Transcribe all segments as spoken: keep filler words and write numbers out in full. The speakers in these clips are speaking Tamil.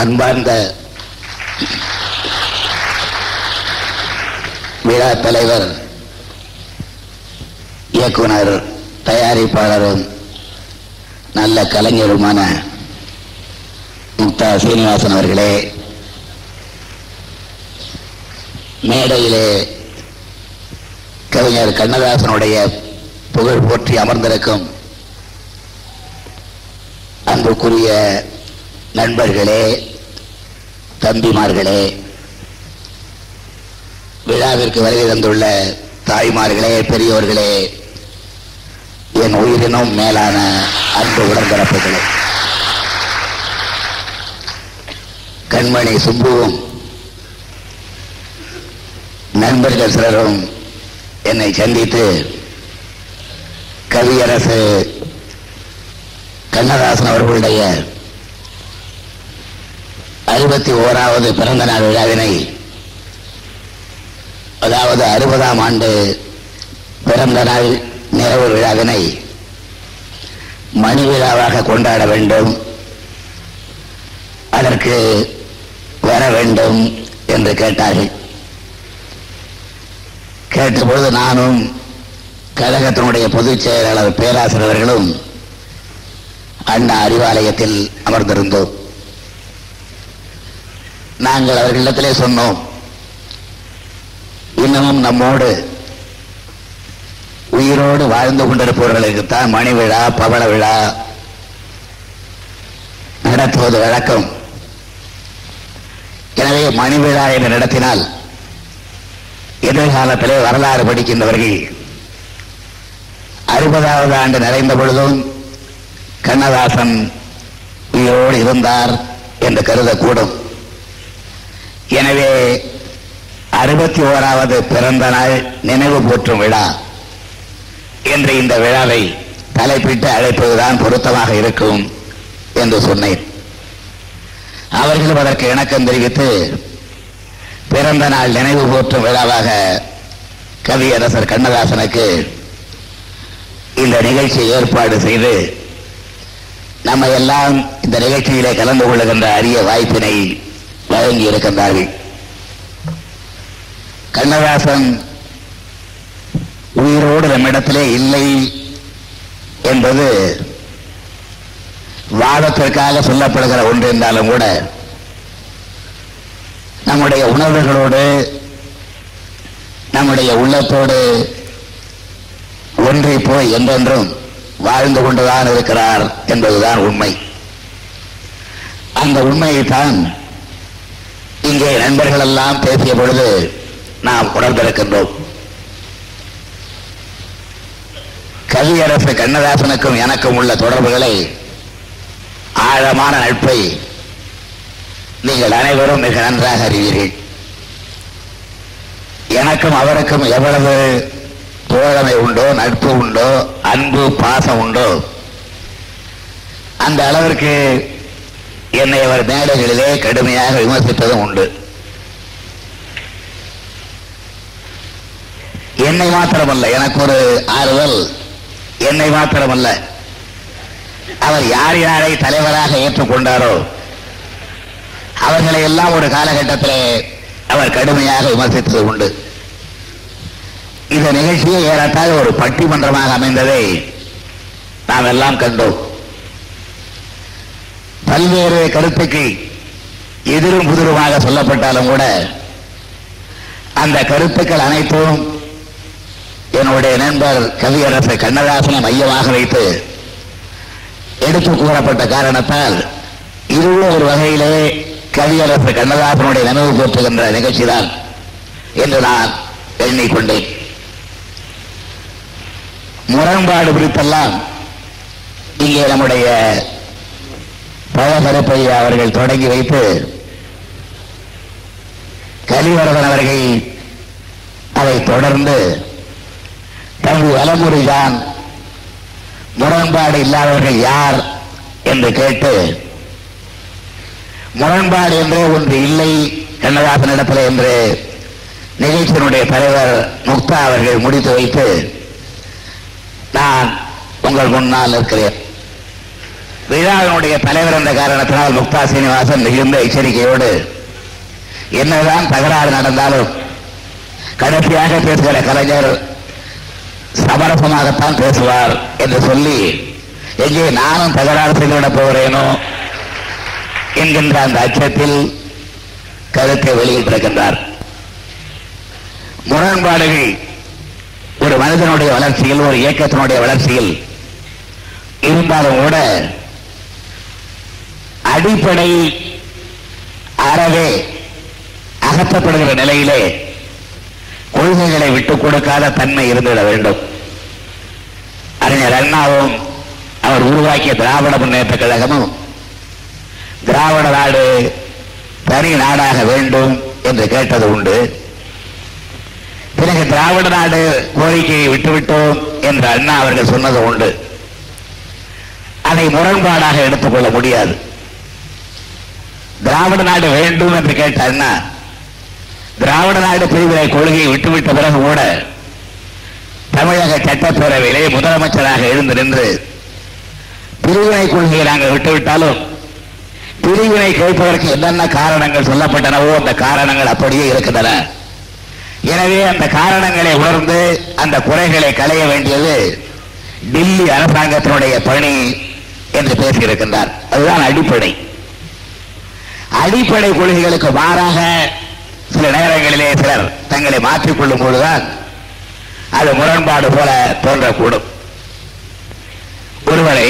அன்பார்ந்த விழா தலைவர், இயக்குனர், தயாரிப்பாளரும் நல்ல கலைஞருமான முக்தா சீனிவாசன் அவர்களே, மேடையிலே கவிஞர் கண்ணதாசனுடைய புகழ் போற்றி அமர்ந்திருக்கும் அன்புக்குரிய நண்பர்களே, தம்பிமார்களே, விழாவிற்கு வருகை தந்துள்ள தாய்மார்களே, பெரியோர்களே, என் உயிரினும் மேலான அன்பு உடன்பிறப்புகளே, கண்மணி சும்புவும் நண்பர்கள் சிலரும் என்னை சந்தித்து கவியரசு கண்ணதாசன் அவர்களுடைய அறுபத்தி ஓராவது பிறந்த நாள் விழாவினை, அதாவது அறுபதாம் ஆண்டு பிறந்த நாள் நிறைவு விழாவினை மணி விழாவாக கொண்டாட வேண்டும், அதற்கு வர வேண்டும் என்று கேட்டார்கள். கேட்டபொழுது நானும் கழகத்தினுடைய பொதுச் செயலாளர் பேராசிரியர்களும் அண்ணா அறிவாலயத்தில் அமர்ந்திருந்தோம். நாங்கள் அவர்களிடத்திலே சொன்னோம், இன்னமும் நம்மோடு உயிரோடு வாழ்ந்து கொண்டிருப்பவர்களுக்குத்தான் மணி விழா, பவள விழா நடத்துவது வழக்கம். எனவே மணி விழா என்று நடத்தினால் எதிர்காலத்திலே வரலாறு படிக்கின்றவர்கள் அறுபதாவது ஆண்டு நிறைந்த பொழுதும் கண்ணதாசன் உயிரோடு இருந்தார் என்று கருதக்கூடும். எனவே அறுபத்தி ஓராவது பிறந்த நாள் நினைவு போற்றும் விழா என்று இந்த விழாவை தலைப்பிட்டு அழைப்பதுதான் பொருத்தமாக இருக்கும் என்று சொன்னேன். அவர்களும் அதற்கு இணக்கம் தெரிவித்து பிறந்த நாள் நினைவு போற்றும் விழாவாக கவியரசர் கண்ணதாசனுக்கு இந்த நிகழ்ச்சியை ஏற்பாடு செய்து நம்ம எல்லாம் இந்த நிகழ்ச்சியிலே கலந்து கொள்ளுகின்ற அரிய வாய்ப்பினை வழங்கி இருக்கின்றார்கள். கண்ணதாசன் உயிரோடு நம்மிடத்திலே இல்லை என்பது வாதத்திற்காக சொல்லப்படுகிற ஒன்று என்றாலும் கூட நம்முடைய உணர்வுகளோடு நம்முடைய உள்ளத்தோடு ஒன்றி போய் என்றென்றும் வாழ்ந்து கொண்டுதான் இருக்கிறார் என்பதுதான் உண்மை. அந்த உண்மையைத்தான் இங்கே நண்பர்கள் எல்லாம் பேசிய பொழுது நாம் உணர்ந்திருக்கின்றோம். கவியரசு கண்ணதாசனுக்கும் எனக்கும் உள்ள தொடர்புகளை, ஆழமான நட்பை நீங்கள் அனைவரும் மிக நன்றாக அறிவீர்கள். எனக்கும் அவருக்கும் எவ்வளவு தோழமை உண்டோ, நட்பு உண்டோ, அன்பு பாசம் உண்டோ, அந்த அளவிற்கு என்னை அவர் மேடைகளிலே கடுமையாக விமர்சிப்பதும் உண்டு. என்னை மாத்திரமல்ல, எனக்கு ஒரு ஆறுதல், என்னை மாத்திரமல்ல, அவர் யார் யாரை தலைவராக ஏற்றுக்கொண்டாரோ அவர்களை எல்லாம் ஒரு காலகட்டத்திலே அவர் கடுமையாக விமர்சித்தது உண்டு. இந்த நிகழ்ச்சியை ஏறத்தாழ ஒரு பட்டிமன்றமாக அமைந்ததை நாம் எல்லாம் கண்டோம். பல்வேறு கருத்துக்கு எதிரும் புதிருமாக சொல்லப்பட்டாலும் கூட அந்த கருத்துக்கள் அனைத்தும் என்னுடைய நண்பர் கவியரசு கண்ணதாசனை மையமாக வைத்து எடுத்து கூறப்பட்ட காரணத்தால் இதுவே ஒரு வகையிலே கவியரசு கண்ணதாசனுடைய நினைவு போற்றுகின்ற நிகழ்ச்சிதான் என்று நான் எண்ணிக்கொண்டேன். முரண்பாடு குறித்தெல்லாம் இங்கே நம்முடைய பழகரப்பையா அவர்கள் தொடங்கி வைத்து கலிவரதன் அவர்கள் அதை தொடர்ந்து தம்பி வலமுறைதான் முரண்பாடு இல்லாதவர்கள் யார் என்று கேட்டு, முரண்பாடு என்றே ஒன்று இல்லை கண்ணதாசனிடத்தில் என்று நிகழ்ச்சியினுடைய தலைவர் முக்தா அவர்கள் முடித்து வைத்து நான் உங்கள் முன்னால் இருக்கிறேன். விழாவினுடைய தலைவர் என்ற காரணத்தினால் முக்தா சீனிவாசன் மிகுந்த எச்சரிக்கையோடு என்னதான் தகராறு நடந்தாலும் கடைசியாக பேசுகிற கலைஞர் சமரசமாகத்தான் பேசுவார் என்று சொல்லி எங்கே நானும் தகராறு செய்துவிடப் போகிறேனோ என்கின்ற அந்த அச்சத்தில் கருத்தை வெளியிட்டிருக்கின்றார். முரண்பாடுகள் ஒரு மனிதனுடைய வளர்ச்சியில், ஒரு இயக்கத்தினுடைய வளர்ச்சியில் இருந்தாலும் கூட அடிப்படை அறவே அகற்றப்படுகிற நிலையிலே கொள்கைகளை விட்டுக் கொடுக்காத தன்மை இருந்துவிட வேண்டும். அறிஞர் அண்ணாவும் அவர் உருவாக்கிய திராவிட முன்னேற்ற கழகமும் திராவிட நாடு தனி நாடாக வேண்டும் என்று கேட்டது உண்டு. பிறகு திராவிட நாடு கோரிக்கையை விட்டுவிட்டோம் என்று அண்ணா அவர்கள் சொன்னது உண்டு. அதை முரண்பாடாக எடுத்துக்கொள்ள முடியாது. திராவிட நாடு வேண்டும் என்று கேட்ட அண்ணா திராவிட நாடு பிரிவினை கொள்கையை விட்டுவிட்ட பிறகு கூட தமிழக சட்டப்பேரவையிலே முதலமைச்சராக எழுந்து நின்று பிரிவினை கொள்கையை நாங்கள் விட்டுவிட்டாலும் பிரிவினை கேட்பதற்கு என்னென்ன காரணங்கள் சொல்லப்பட்டனவோ அந்த காரணங்கள் அப்படியே இருக்கின்றன. எனவே அந்த காரணங்களை உணர்ந்து அந்த குறைகளை களைய வேண்டியது டில்லி அரசாங்கத்தினுடைய பணி என்று பேசியிருக்கின்றார். அதுதான் அடிப்படை. அடிப்படை கொள்கைகளுக்கு மாறாக சில நேரங்களிலே சிலர் தங்களை மாற்றிக்கொள்ளும் போதுதான் அது முரண்பாடு போல தோன்றக்கூடும். ஒருவரை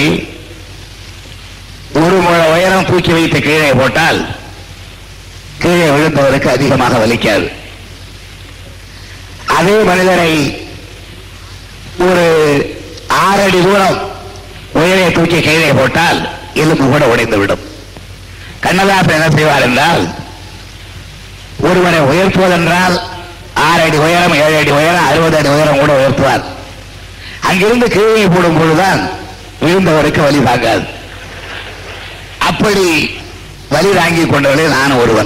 ஒரு முழ உயரம் தூக்கி வைத்து கீழே போட்டால் கீழே விழுந்தவருக்கு அதிகமாக வலிக்காது. அதே மனிதரை ஒரு ஆறு அடி தூரம் உயரை தூக்கி கீழே போட்டால் எலும்பு கூட உடைந்துவிடும். கண்ணதாசன் என்ன செய்வார் என்றால், ஒருவரை உயர்த்துவதென்றால் ஆறு அடி உயரம், ஏழு அடி உயரம், அறுபது அடி உயரம் கூட உயர்த்துவார். அங்கிருந்து கீழே போடும் பொழுதுதான் விழுந்தவருக்கு வலி தாங்காது. அப்படி வலி தாங்கிக் கொண்டவர்கள் நானும் ஒருவன்.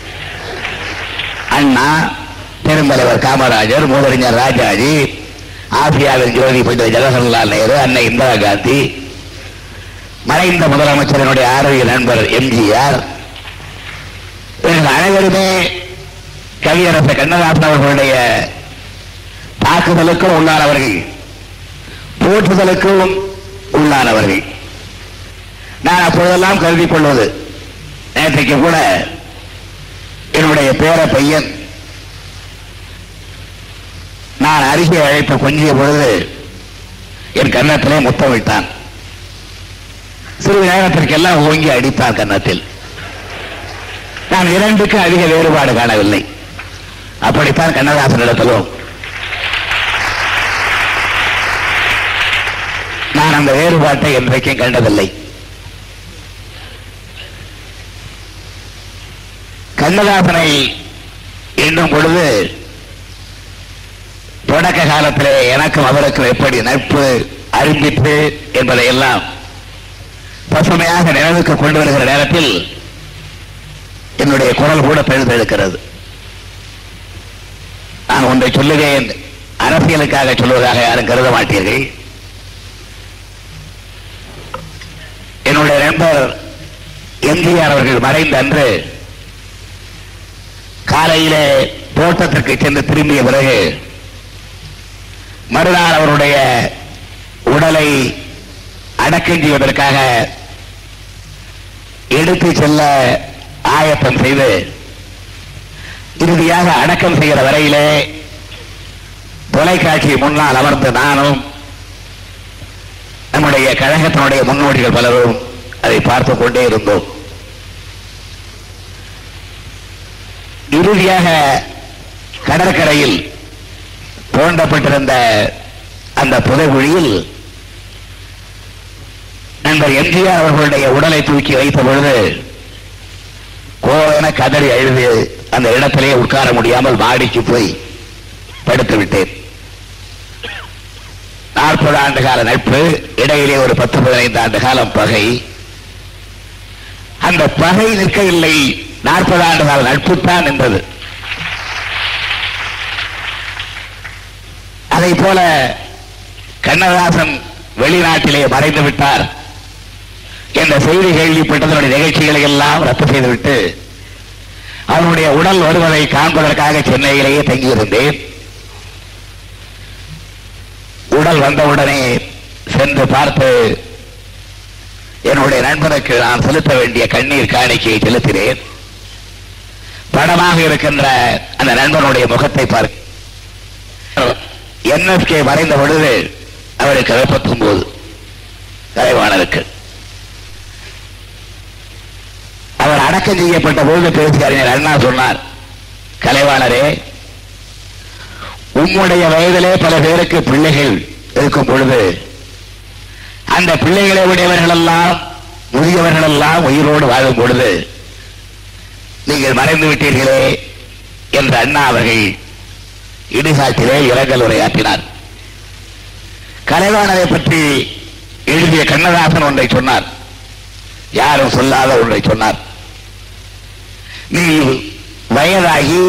அண்ணா, பெருந்தலைவர் காமராஜர், மூதறிஞர் ராஜாஜி, ஆசியாவின் ஜோதி பண்டித ஜவஹர்லால் நேரு, அன்னை இந்திரா காந்தி, மறைந்த முதலமைச்சரினுடைய ஆரோக்கிய நண்பர் எம்ஜிஆர், இவர்கள் அனைவருமே கவியரசு கண்ணதாசன் அவர்களுடைய தாக்குதலுக்கும் உள்ளானவர்கள், போற்றுதலுக்கும் உள்ளானவர்கள். நான் அப்பொழுதெல்லாம் கருதி கொள்வது, நேற்றைக்கு கூட என்னுடைய பேர பையன் நான் அருகே அழைத்து கொஞ்சிய பொழுது என் கன்னத்திலே முத்தமிட்டான். சிறிது நேரத்திற்கெல்லாம் ஓங்கி அடித்தான் கன்னத்தில். நான் இரண்டுக்கு அதிக வேறுபாடு காணவில்லை. அப்படித்தான் கண்ணதாசனிடத்திலும் நான் அந்த வேறுபாட்டை என்றைக்கும் கண்டதில்லை. கண்ணதாசனை எண்ணும் பொழுது தொடக்க காலத்திலே எனக்கும் அவருக்கும் எப்படி நட்பு அரும்பிற்று என்பதையெல்லாம் பசுமையாக நினைவுக்கு கொண்டு வருகிற நேரத்தில் என்னுடைய குரல் கூட பெழுதெடுக்கிறது. நான் ஒன்றை சொல்லுவேன், அரசியலுக்காக சொல்வதாக யாரும் கருத மாட்டீர்கள். என்னுடைய நண்பர் எம்ஜிஆர் அவர்கள் மறைந்த அன்று காலையிலே தோட்டத்திற்கு சென்று திரும்பிய பிறகு மறுநாள் அவருடைய உடலை அடக்கம் செய்வதற்காக எடுத்து செல்ல ஆயத்தம் செய்து இறுதியாக அடக்கம் செய்கிற வரையிலே தொலைக்காட்சி முன்னால் அமர்ந்து நானும் நம்முடைய கழகத்தினுடைய முன்னோடிகள் பலரும் அதை பார்த்துக் கொண்டே இருந்தோம். இறுதியாக கடற்கரையில் தோண்டப்பட்டிருந்த அந்த புதைகுழியில் நண்பர் எம்ஜிஆர் அவர்களுடைய உடலை தூக்கி வைத்த பொழுது கோவென கதறி அழுது அந்த இடத்திலே உட்கார முடியாமல் மாடிக்கு போய் படுத்து விட்டேன். நாற்பது ஆண்டு கால நட்பு, இடையிலே ஒரு பத்து பதினைந்து ஆண்டு காலம் பகை. அந்த பகை நிற்கவில்லை, நாற்பது ஆண்டு கால நட்புத்தான் நின்றது. அதை போல கண்ணதாசன் வெளிநாட்டிலே மறைந்து விட்டார் என்ற செய்தி கேள்விப்பட்டதனுடைய நிகழ்ச்சிகளை எல்லாம் ரத்து செய்துவிட்டு அவனுடைய உடல் வருவதை காண்பதற்காக சென்னையிலேயே தங்கியிருந்தேன். உடல் வந்தவுடனே சென்று பார்த்து என்னுடைய நண்பனுக்கு நான் செலுத்த வேண்டிய கண்ணீர் காணிக்கையை செலுத்தினேன். படமாக இருக்கின்ற அந்த நண்பனுடைய முகத்தை பார்க்க என்எஸ்கே மறைந்த பொழுது அவருக்கு வெப்பத்தொன்பது கலைவாணருக்கு அவர் அடக்கம் செய்யப்பட்ட பொழுது பேசிய அறிஞர் அண்ணா சொன்னார், கலைவாணரே, உம்முடைய வயதிலே பல பேருக்கு பிள்ளைகள் இருக்கும் பொழுது அந்த பிள்ளைகளை உடையவர்கள் எல்லாம் முதியவர்கள் எல்லாம் உயிரோடு வாழும் பொழுது நீங்கள் மறைந்து விட்டீர்களே என்று அண்ணா அவர்கள் இடுகாட்டிலே இரங்கல் உரையாற்றினார். கலைவாணரை பற்றி எழுதிய கண்ணதாசன் ஒன்றை சொன்னார், யாரும் சொல்லாத ஒன்றை சொன்னார். நீ வயதாகி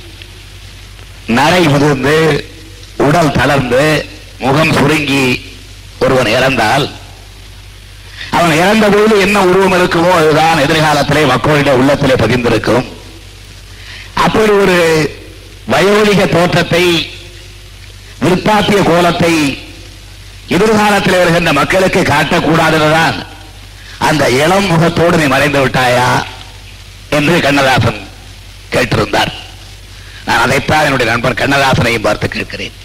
நரை முதிர்ந்து உடல் தளர்ந்து முகம் சுருங்கி ஒருவன் இறந்தால் அவன் இறந்த போது என்ன உருவம் இருக்குமோ அதுதான் எதிர்காலத்திலே மக்களுடைய உள்ளத்திலே பதிந்திருக்கும். அப்படி ஒரு வயோதிக தோற்றத்தை விற்பாத்திய கோலத்தை எதிர்காலத்தில் வருகின்ற மக்களுக்கு காட்டக்கூடாதுதான் அந்த இளம் முகத்தோடு நீ மறைந்து விட்டாயா என்று கண்ணதாசன் கேட்டிருந்தார். நான் அதைத்தான் என்னுடைய நண்பர் கண்ணதாசனையும் பார்த்து கேட்கிறேன்.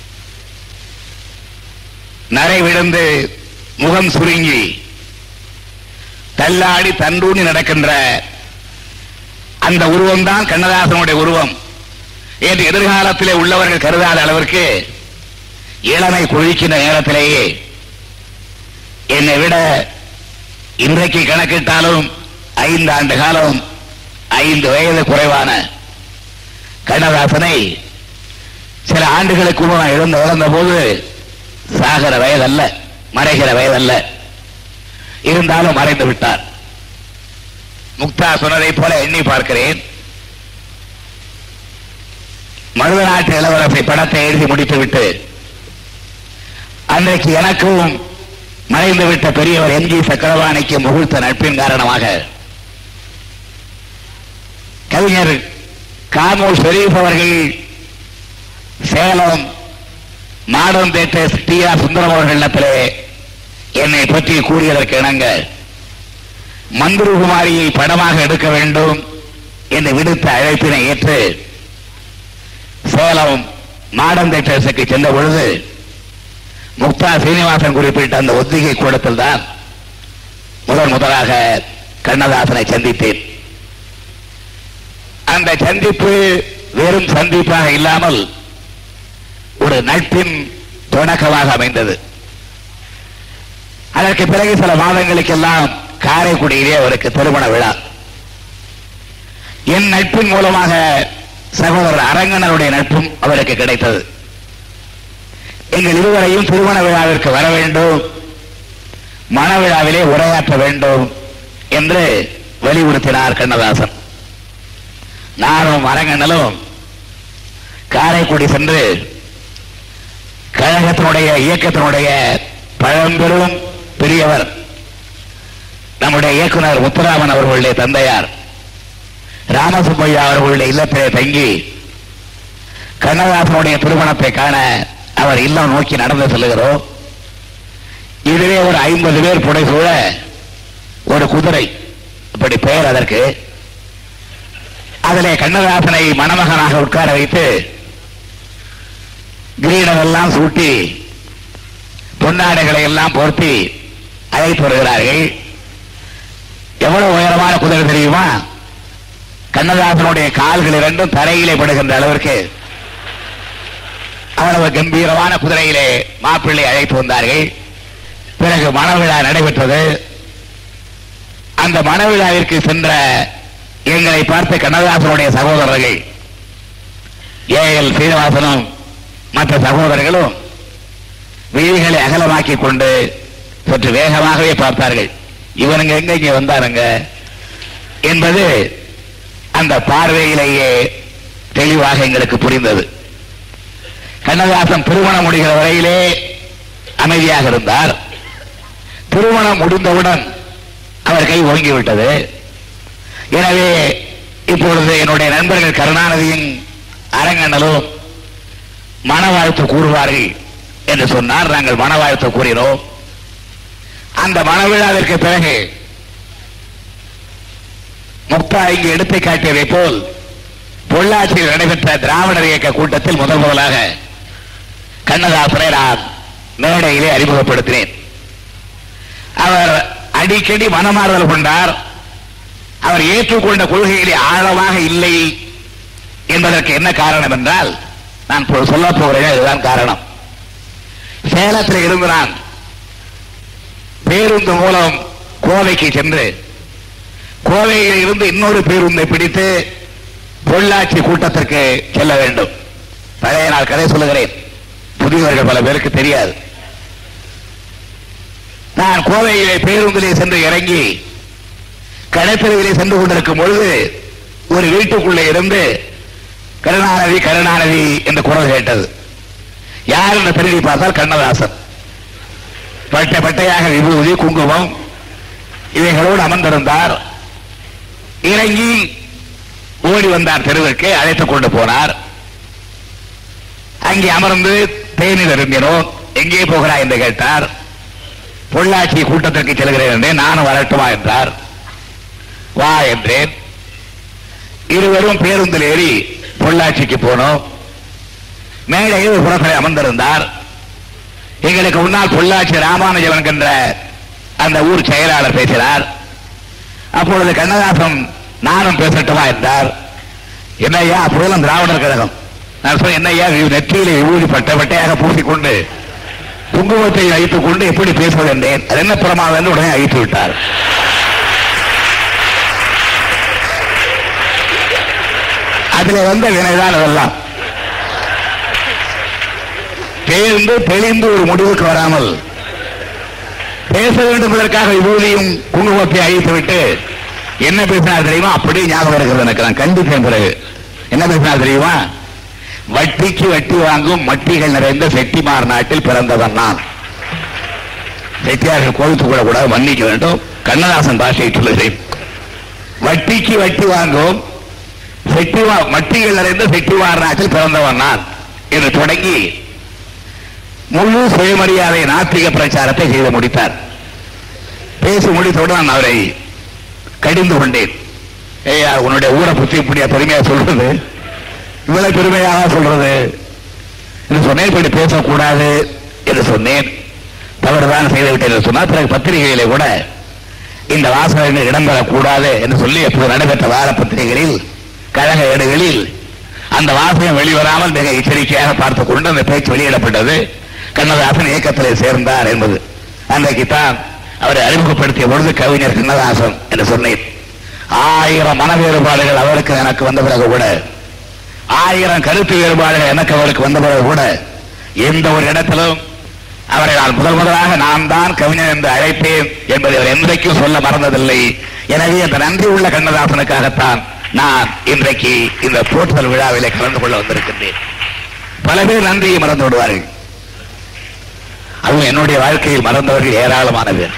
நரை விழுந்து முகம் சுருங்கி தள்ளாடி தண்டூணி நடக்கின்ற அந்த உருவம் தான் கண்ணதாசனுடைய உருவம் என்று எதிர்காலத்திலே உள்ளவர்கள் கருதாத அளவிற்கு இளமை கொழிக்கின்ற நேரத்திலேயே என்னை விட இன்றைக்கு கணக்கிட்டாலும் ஐந்து ஆண்டு காலம் ஐந்து வயது குறைவான கண்ணதாசனை சில ஆண்டுகளுக்கு முன் இழந்து இழந்த போது சாகிற வயதல்ல, மறைகிற வயதல்ல, இருந்தாலும் மறைந்து விட்டார். முக்தா சொன்னதை போல எண்ணி பார்க்கிறேன். மருத நாட்டு இளவரசை படத்தை எழுதி முடித்துவிட்டு அன்றைக்கு எனக்கும் மறைந்துவிட்ட பெரியவர் எம் ஜி சக்கரவாணிக்கு முகூர்த்த நட்பின் காரணமாக கவிஞர் காமோ ஷெரீப் அவர்கள் Salem modern theatres T R Sundaram அவர்களிடத்திலே என்னை பற்றி கூறியதற்கு இணங்க மந்திரகுமாரியை படமாக எடுக்க வேண்டும் என்று விடுத்த அழைப்பினை ஏற்று சேலம் மாடர்ன் தேட்டர்ஸுக்கு சென்ற பொழுது முக்தா சீனிவாசன் குறிப்பிட்ட அந்த ஒத்திகை கூடத்தில் தான் முதன் முதலாக கண்ணதாசனை சந்தித்தேன். அந்த சந்திப்பு வெறும் சந்திப்பாக இல்லாமல் ஒரு நட்பின் தொடக்கமாக அமைந்தது. அதற்கு பிறகு சில மாதங்களுக்கெல்லாம் காரைக்குடியிலே அவருக்கு திருமண விழா. என் நட்பின் மூலமாக சகோதரர் அரங்கனருடைய நட்பும் அவருக்கு கிடைத்தது. எங்கள் இருவரையும் திருமண விழாவிற்கு வர வேண்டும், மணவிழாவிலே உரையாற்ற வேண்டும் என்று வலியுறுத்தினார் கண்ணதாசன். நானும் அரங்கனலும் காரைக்குடி சென்று கழகத்தினுடைய இயக்கத்தினுடைய பழம்பெரும் பெரியவர் நம்முடைய இயக்குனர் முத்துராமன் அவர்களுடைய தந்தையார் ராமசுப்பையா அவர்களுடைய இல்லத்திலே தங்கி கண்ணதாசனுடைய திருமணத்தை காண அவர் இல்லம் நோக்கி நடந்து செல்லுகிறோம். இதுவே ஒரு ஐம்பது பேர் புடைசூழ ஒரு குதிரை, இப்படி பெயர் அதற்கு. அதிலே கண்ணதாசனை மணமகனாக உட்கார வைத்து கிரீடமெல்லாம் சூட்டி பொன்னாடைகளை எல்லாம் போர்த்தி அழைத்து வருகிறார்கள். எவ்வளவு உயரமான குதிரை தெரியுமா? கண்ணதாசனுடைய கால்கள் இரண்டும் தரையிலே படுகின்ற அளவிற்கு அவ்வளவு கம்பீரமான குதிரையிலே மாப்பிள்ளை அழைத்து வந்தார்கள். பிறகு மணவிழா நடைபெற்றது. அந்த மணவிழாவிற்கு சென்ற எங்களை பார்த்த கண்ணதாசனுடைய சகோதரர்கள் ஏ எல் சீனிவாசனும் மற்ற சகோதரர்களும் வீதிகளை அகலமாக்கிக் கொண்டு சற்று வேகமாகவே பார்த்தார்கள். இவனுங்க எங்க இங்க வந்தாருங்க என்பது அந்த பார்வையிலேயே தெளிவாக எங்களுக்கு புரிந்தது. கண்ணதாசன் திருமணம் முடிகிற வரையிலே அமைதியாக இருந்தார். திருமணம் முடிந்தவுடன் அவர் கை ஓங்கிவிட்டது. எனவே இப்பொழுது என்னுடைய நண்பர்கள் கருணாநிதியின் அரங்கண்ணலும் மனவாழ்த்து கூறுவார்கள் என்று சொன்னார். நாங்கள் மனவாழ்த்து கூறினோம். அந்த மனவிழாவிற்கு பிறகு முக்தா இங்கு எடுத்து காட்டியதை போல் பொள்ளாச்சியில் நடைபெற்ற திராவிடர் இயக்க கூட்டத்தில் முதல் முதலாக கண்ணதாசனை நான் மேடையிலே அறிமுகப்படுத்தினேன். அவர் அடிக்கடி மனமாறுதல் கொண்டார். அவர் ஏற்றுக்கொண்ட கொள்கையிலே ஆழமாக இல்லை என்பதற்கு என்ன காரணம் என்றால், நான் சொல்ல போகிறேன், இதுதான் காரணம். சேலத்தில் இருந்து நான் பேருந்து மூலம் கோவைக்கு சென்று கோவையில் இருந்து இன்னொரு பேருந்தை பிடித்து பொள்ளாச்சி கூட்டத்திற்கு செல்ல வேண்டும். பழைய நாள் கதை சொல்லுகிறேன், புதியவர்கள் பல பேருக்கு தெரியாது. நான் கோவையிலே பேருந்திலே சென்று இறங்கி கடைப்பிரிவிலே சென்று கொண்டிருக்கும் பொழுது ஒரு வீட்டுக்குள்ளே இருந்து கருணாநிதி கருணாநிதி என்ற குரல் கேட்டது. யார் என்று திரும்பி பார்த்தால் கண்ணதாசன். பட்டை பட்டையாக விபூதி குங்குமம் இவைகளோடு அமர்ந்திருந்தார். இறங்கி ஓடி வந்தார், தெருவிற்கு அழைத்துக் கொண்டு போனார். அங்கே அமர்ந்து தேநீர் அருந்தினோம். எங்கே போகிறாய் என்று கேட்டார். பொள்ளாச்சி கூட்டத்திற்கு செல்கிறேன் என்றேன். நானும் வரட்டுமா என்றார். வா என்றேன். இருவரும் பேருந்தில் ஏறி பொள்ளாச்சிக்கு போனோம். மேடையில் ஒரு புறத்திலே அமர்ந்திருந்தார். எங்களுக்கு முன்னால் பொள்ளாச்சி ராமானுஜம் என்கின்ற அந்த ஊர் செயலாளர் பேசினார். அப்பொழுது கண்ணதாசன் நானும் பேசட்டுமா என்றார். என்னையா அப்பொழுதும் திராவிடர் கழகம். நான் சொன்னேன், என்னையா நெற்றியிலே விபூதி பட்டை பட்டையாக பூசிக்கொண்டு குங்குமத்தை அழித்துக் கொண்டு எப்படி பேசுவது என்றேன். அது என்ன பிரமாதம் என்று உடனே அழித்து விட்டார். அதில் வந்த வினைதான் அதெல்லாம். பேருந்து தெளிந்து ஒரு முடிவுக்கு வராமல் பேச வேண்டும் என்பதற்காக விபூதியும் குங்குமத்தை அழித்துவிட்டு என்ன பேசினார் தெரியுமா? அப்படியே ஞாபகம் இருக்கிறது எனக்கு. நான் கண்டிப்பேன். பிறகு என்ன பேசினார் தெரியுமா? வட்டிக்கு வட்டி வாங்கும் மட்டிகள் நிறைந்த செட்டிமார் நாட்டில் பிறந்தவன் நான். செட்டியார்கள் கோவித்துக் கொள்ளக்கூடாது, மன்னிக்க வேண்டும். கண்ணதாசன் பாஷையை சொல்லுகிறேன். வட்டிக்கு வட்டி வாங்கும் செட்டிவா மட்டிகள் நிறைந்த செட்டிமார் நாட்டில் பிறந்தவன் நான் என்று தொடங்கி முழு சுயமரியாதை நாத்திக பிரச்சாரத்தை செய்து முடித்தார். பேசி முடித்தவுடன் நான் அவரை கடிந்து கொண்டேன். ஏயா, உன்னுடைய ஊரை பற்றி இப்படியா பெருமையா சொல்றது? இவ்வளவு பெருமையாக சொல்றது என்று சொன்னேன். இப்படி பேசக்கூடாது என்று சொன்னேன். தவறுதான் செய்துவிட்டேன் என்று சொன்னால் பிறகு பத்திரிகையிலே கூட இந்த வாசகங்கள் இடம்பெறக்கூடாது என்று சொல்லி எப்போது நடைபெற்ற வார பத்திரிகைகளில் கழக ஏடுகளில் அந்த வாசகம் வெளிவராமல் மிக எச்சரிக்கையாக பார்த்துக் கொண்டு அந்த பேச்சு வெளியிடப்பட்டது. கண்ணதாசன் இயக்கத்திலே சேர்ந்தார் என்பது. அன்றைக்குத்தான் அவரை அறிமுகப்படுத்திய பொழுது கவிஞர் கண்ணதாசன் என்று சொன்னேன். ஆயிரம் மன வேறுபாடுகள் அவருக்கு எனக்கு வந்த பிறகு கூட, ஆயிரம் கருத்து வேறுபாடுகள் எனக்கு அவருக்கு வந்த பிறகு கூட எந்த ஒரு இடத்திலும் அவரை நான் முதல் முதலாக நான் தான் கவிஞர் என்று அழைப்பேன் என்பதை அவர் என்றைக்கும் சொல்ல மறந்ததில்லை. எனவே அந்த நன்றி உள்ள கண்ணதாசனுக்காகத்தான் நான் இன்றைக்கு இந்த போற்றுதல் விழாவிலே கலந்து கொள்ள வந்திருக்கின்றேன். பல பேர் நன்றியை மறந்து விடுவார்கள். அதுவும் என்னுடைய வாழ்க்கையில் மறந்தவர்கள் ஏராளமான பேர்.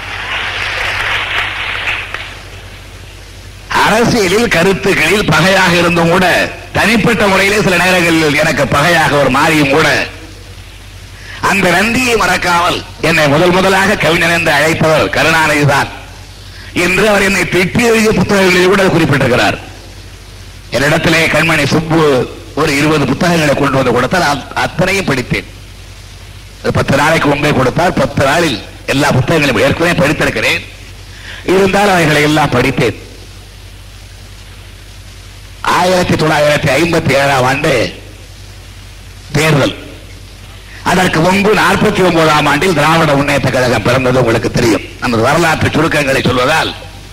அரசியலில் கருத்துக்களில் பகையாக இருந்தும் கூட, தனிப்பட்ட முறையிலே சில நேரங்களில் எனக்கு பகையாக ஒரு மாறியும் கூட, அந்த நன்றியை மறக்காமல் என்னை முதல் முதலாக கவிஞர் என்று அழைத்தவர் கருணாநிதி தான் என்று அவர் என்னை திட்டி எழுதிய புத்தகங்களில் கூட குறிப்பிட்டிருக்கிறார். என்னிடத்திலே கண்மணி சுப்பு ஒரு இருபது புத்தகங்களை கொண்டு வந்து கொடுத்தால் அத்தனையும் படித்தேன். பத்து நாளைக்கு முன்பே கொடுத்தால் பத்து நாளில் எல்லா புத்தகங்களையும் ஏற்கனவே படித்திருக்கிறேன். இருந்தால் அவைகளை எல்லாம் படித்தேன். ஆயிரத்தி தொள்ளாயிரத்தி ஐம்பத்தி ஏழாம் ஆண்டு தேர்தல், அதற்கு முன்பு நாற்பத்தி ஒன்பதாம் ஆண்டில் திராவிட முன்னேற்ற கழகம் பிறந்தது உங்களுக்கு தெரியும். நமது வரலாற்று சுருக்கங்களை சொல்வதால்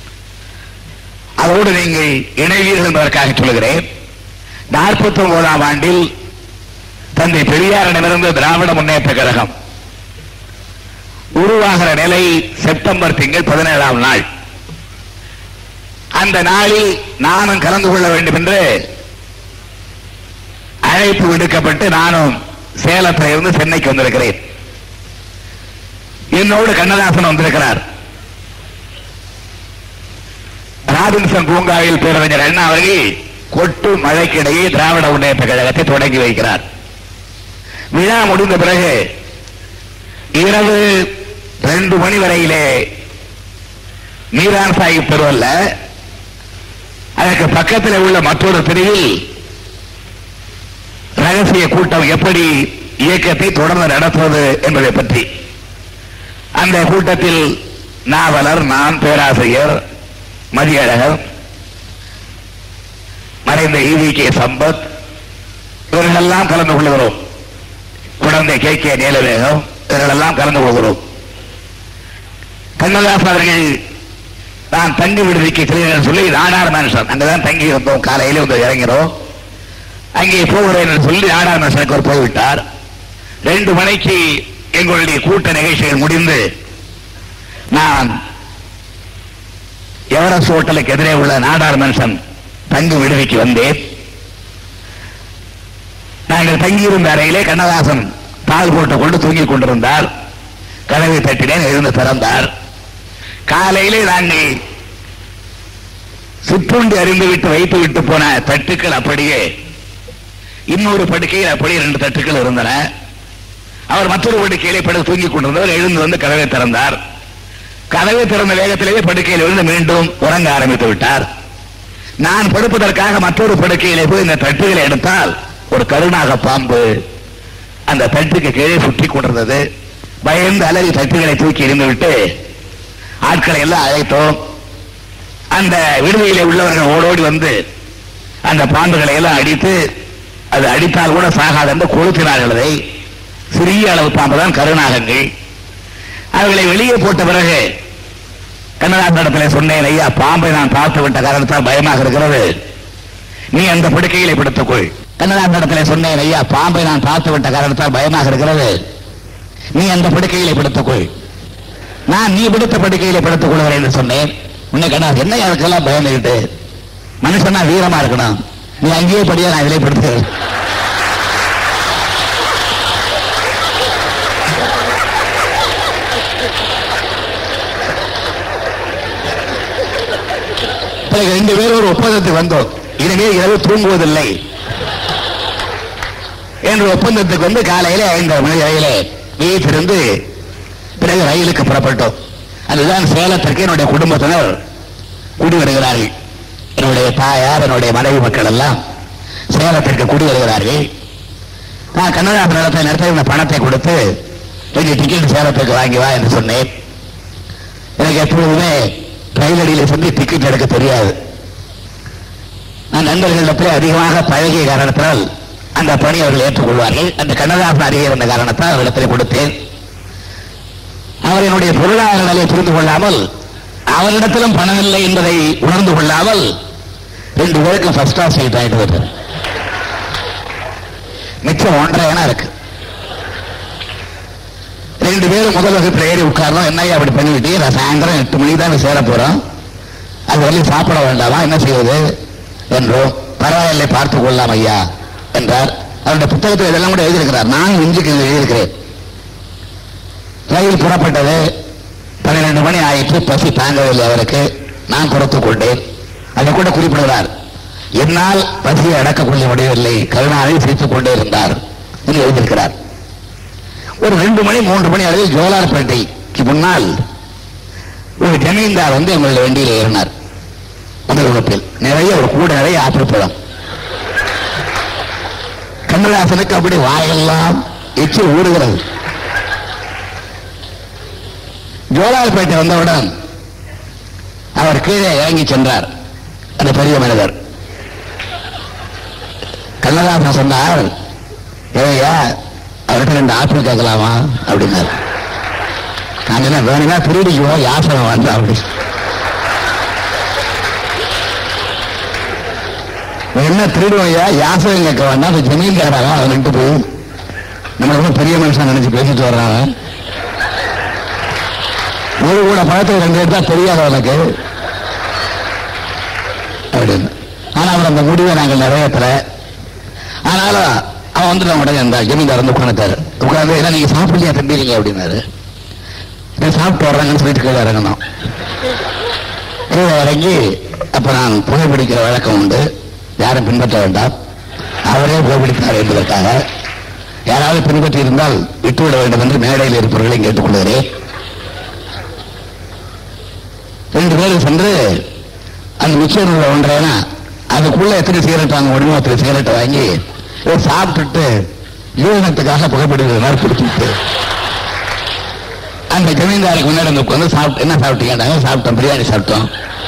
அதோடு நீங்கள் இணைவீர்கள் என்பதற்காக சொல்லுகிறேன். நாற்பத்தி ஒன்பதாம் ஆண்டில் தந்தை பெரியாரிடமிருந்து திராவிட முன்னேற்ற கழகம் உருவாகிற நிலை செப்டம்பர் திங்கள் பதினேழாம் நாள். அந்த நாளில் நானும் கலந்து கொள்ள வேண்டும் என்று அழைப்பு விடுக்கப்பட்டு நானும் சேலத்தில் இருந்து சென்னைக்கு வந்திருக்கிறேன். என்னோடு கண்ணதாசன் வந்திருக்கிறார். ராபின்சன் பூங்காவில் பேரறிஞர் அண்ணா அவர்கள் கொட்டு மழைக்கிடையே திராவிட முன்னேற்ற கழகத்தை தொடங்கி வைக்கிறார். விழா முடிந்த பிறகு இரவு ரெண்டு மணி வரையிலே மீரான் சாஹிப் தெருவல்ல அதற்கு பக்கத்தில் உள்ள மற்றொரு பிரிவில் ரகசிய கூட்டம் எப்படி இயக்கத்தை தொடர்ந்து நடத்துவது என்பதை பற்றி அந்த கூட்டத்தில் நாவலர், நான், பேராசிரியர் மதியழகர், மறைந்த ஈவி கே சம்பத் இவர்களெல்லாம் கலந்து கொள்கிறோம். குழந்தை கே கே நீலவேகம் இவர்களெல்லாம் கலந்து கொள்கிறோம். கண்ணதாசன் அவர்கள் நான் தங்கி விடுதிக்கு செல்கிறேன் சொல்லி நாடார் மேன்ஷன் அங்கதான் தங்கி இருந்தோம். காலையில வந்து இறங்கிறோம். அங்கே போகிறேன் சொல்லி நாடார் மேன்ஷனுக்கு ஒரு போய்விட்டார். ரெண்டு மணிக்கு எங்களுடைய கூட்ட நிகழ்ச்சிகள் முடிந்து நான் எவரெஸ்ட் ஹோட்டலுக்கு எதிரே உள்ள நாடார் மேன்ஷன் தங்கி விடுதிக்கு வந்தேன். நாங்கள் தங்கியிருந்த அறையிலே கண்ணதாசன் பால் போட்டுக் கொண்டு தூங்கிக் கொண்டிருந்தார். கதவை தட்டினேன், எழுந்து திறந்தார். காலையிலே நாங்கள் சிற்றுண்டி அறிந்துவிட்டு வைத்து விட்டு போன தட்டுக்கள் அப்படியே இன்னொரு படுக்கையில் அப்படியே ரெண்டு தட்டுக்கள் இருந்தன. அவர் மற்றொரு படுக்கையிலே படுத்து தூங்கிக் கொண்டிருந்தவர் எழுந்து வந்து கதவை திறந்தார். கதவை திறந்த வேகத்திலேயே படுக்கையில் விழுந்து மீண்டும் உறங்க ஆரம்பித்து விட்டார். நான் படுப்பதற்காக மற்றொரு படுக்கையிலே போய் இந்த தட்டுகளை எடுத்தால் ஒரு கருணாக பாம்பு அந்த தட்டுக்கு கீழே சுற்றி கொண்டிருந்தது. பயந்து அலறி தட்டுகளை தூக்கி எறிந்து விட்டு ஆட்களை எல்லாம் அழைத்தோம். அந்த விடுதியிலே உள்ளவர்கள் ஓடோடி வந்து அந்த பாம்புகளை எல்லாம் அடித்து, அது அடித்தால் கூட சாகாது என்று கொளுத்தினார்கள். அதை சிறிய அளவு பாம்பு தான் கருணாகங்கள். அவர்களை வெளியே போட்ட பிறகு கண்ணதாசனிடத்தில் சொன்னேன், ஐயா பாம்பை நான் பார்த்து விட்ட காரணத்தால் பயமாக இருக்கிறது, நீ அந்த படுக்கையிலே படுத்துக்கொள். கண்ணதாசனிடத்தில் சொன்னேன், ஐயா பாம்பை நான் பார்த்து விட்ட காரணத்தால் பயமாக இருக்கிறது, நீ அந்த படுக்கையிலே படுத்துக்கொள். நான் நீ பிடித்த படுக்கையிலே படுத்துக் கொள்கிறேன் என்று சொன்னேன். உன்னை கண்ணா என்ன அதுக்கெல்லாம் பயந்துகிட்டு, மனுஷனா வீரமா இருக்கணும், நீ அங்கேயே படியா நான் இதிலே படுத்துக்கிறேன். ரெண்டு பேரும் ஒரு ஒப்பந்தத்துக்கு வந்தோம். இனிமே இரவு தூங்குவதில்லை என்ற ஒப்பந்தத்துக்கு வந்து காலையில ஐந்து மணி வரையிலே வீட்டிலிருந்து பிறகு ரயிலுக்கு புறப்பட்டோம். அதுதான் சேலத்திற்கு என்னுடைய குடும்பத்தினர் குடி வருகிறார்கள். என்னுடைய தாயார், என்னுடைய மனைவி மக்கள் எல்லாம் சேலத்திற்கு குடி வருகிறார்கள். நான் கண்ணதாசன் நடத்த நேரத்தில் பணத்தை கொடுத்து கொஞ்சம் டிக்கெட் சேலத்துக்கு வாங்கி வா என்று சொன்னேன். எனக்கு எப்பொழுதுமே ரயில் அடியில் சென்று டிக்கெட் எடுக்க தெரியாது. நான் நண்பர்களிடத்தில் அதிகமாக பழகிய காரணத்தினால் அந்த பணி அவர்கள் ஏற்றுக்கொள்வார்கள். அந்த கண்ணதாசன் அருகே இருந்த காரணத்தால் அவரிடத்தில் கொடுத்தேன். அவர் என்னுடைய பொருளாதார நிலையை புரிந்து கொள்ளாமல், அவரிடத்திலும் பணம் இல்லை என்பதை உணர்ந்து கொள்ளாமல் ரெண்டு பேருக்கும் ஃபர்ஸ்ட் கிளாஸ் சீட் ஆகிட்டு வருது. மிச்சம் ஒன்றரை என இருக்கு. ரெண்டு பேரும் முதல் வகுப்பில் ஏறி உட்காரணும். என்னையா அப்படி பண்ணிவிட்டு, நான் சாயந்தரம் எட்டு மணிக்கு தான் சேர போறோம், அது வரையும் சாப்பிட வேண்டாமா, என்ன செய்வது என்றோம். பரவாயில்லை பார்த்துக் கொள்ளலாம் ஐயா என்றார். அவருடைய புத்தகத்தில் இதெல்லாம் கூட எழுதியிருக்கிறார். நான் இன்றைக்கு எழுதியிருக்கிறேன். ரயில் புறப்பட்டது. பன்னிரண்டு மணி ஆயிற்று. பசி தாங்கவில்லை அவருக்கு. நான் குறைத்துக் கொண்டேன். அதை கூட குறிப்பிடுகிறார். என்னால் பசியை அடக்க கொள்ள முடியவில்லை, கருணாநிதி சிரித்துக் கொண்டே இருந்தார் என்று எழுதியிருக்கிறார். ஒரு ரெண்டு மணி மூன்று மணி அளவில் ஜோலார்பேட்டைக்கு முன்னால் ஒரு ஜமீன்தார் வந்து எங்களுடைய வண்டியில் ஏறினார். முதல் வகுப்பில் நிறைய ஒரு கூட நிறைய ஆற்றுப்பழம். கண்ணதாசனுக்கு அப்படி வாயெல்லாம் எச்சு ஊறுகிறது. ஜோலார்பேட்டை வந்தவுடன் அவர் கீழே இறங்கி சென்றார். அந்த பெரிய மனிதர் கண்ணதாசன் சொன்னார், ஏயா அவர்கிட்ட ரெண்டு ஆப்பிள் கேட்கலாமா அப்படின்னாரு. நான் என்ன வேணுமா திருடிக்குவோம், யாசனம் வந்தா அப்படி என்ன திருடுவையா, யாசகம் கேட்க வேண்டாம், ஜமீன்காராக அவன்கிட்ட போய் நம்ம ரொம்ப பெரிய மனுஷன் நினைச்சு பேசிட்டு வர்றாங்க. ஒரு கூட பழத்தை ரெண்டு எடுத்தா தெரியாத அவனுக்கு அப்படின்னு. ஆனா அவர் அந்த முடிவை நாங்கள் நிறைவேற்றல. ஆனாலும் அவன் வந்து நம்ம உடனே அந்த ஜமீன்தார் வந்து உட்காந்துட்டாரு. உட்காந்து ஏன்னா நீங்க சாப்பிடலையா தம்பிங்க அப்படின்னாரு. சாப்பிட்டு வர்றாங்கன்னு சொல்லிட்டு கீழே இறங்கணும். கீழே இறங்கி அப்ப நான் புகைப்பிடிக்கிற வழக்கம் உண்டு, யாரும் பின்பற்ற வேண்டாம், அவரே புகைப்பிடித்தார் என்பதற்காக. யாராவது பின்பற்றி இருந்தால் விட்டுவிட வேண்டும் என்று மேடையில் இருப்பவர்களை கேட்டுக்கொள்கிறேன். ரெண்டு பேரும் சென்று அந்த மிச்சர் ஒன்றேனா அதுக்குள்ள எத்தனை சிகரெட் வாங்க முடியுமோ அத்தனை சிகரெட்டை வாங்கி சாப்பிட்டுட்டு யூனத்துக்காக புகைப்பிடிக்கிறார் பிடிச்சிட்டு அந்த ஜமீன்தாருக்கு முன்னாடி வந்து உட்காந்து சாப்பிட்டு என்ன சாப்பிட்டீங்க? சாப்பிட்டோம், பிரியாணி சாப்பிட்டோம்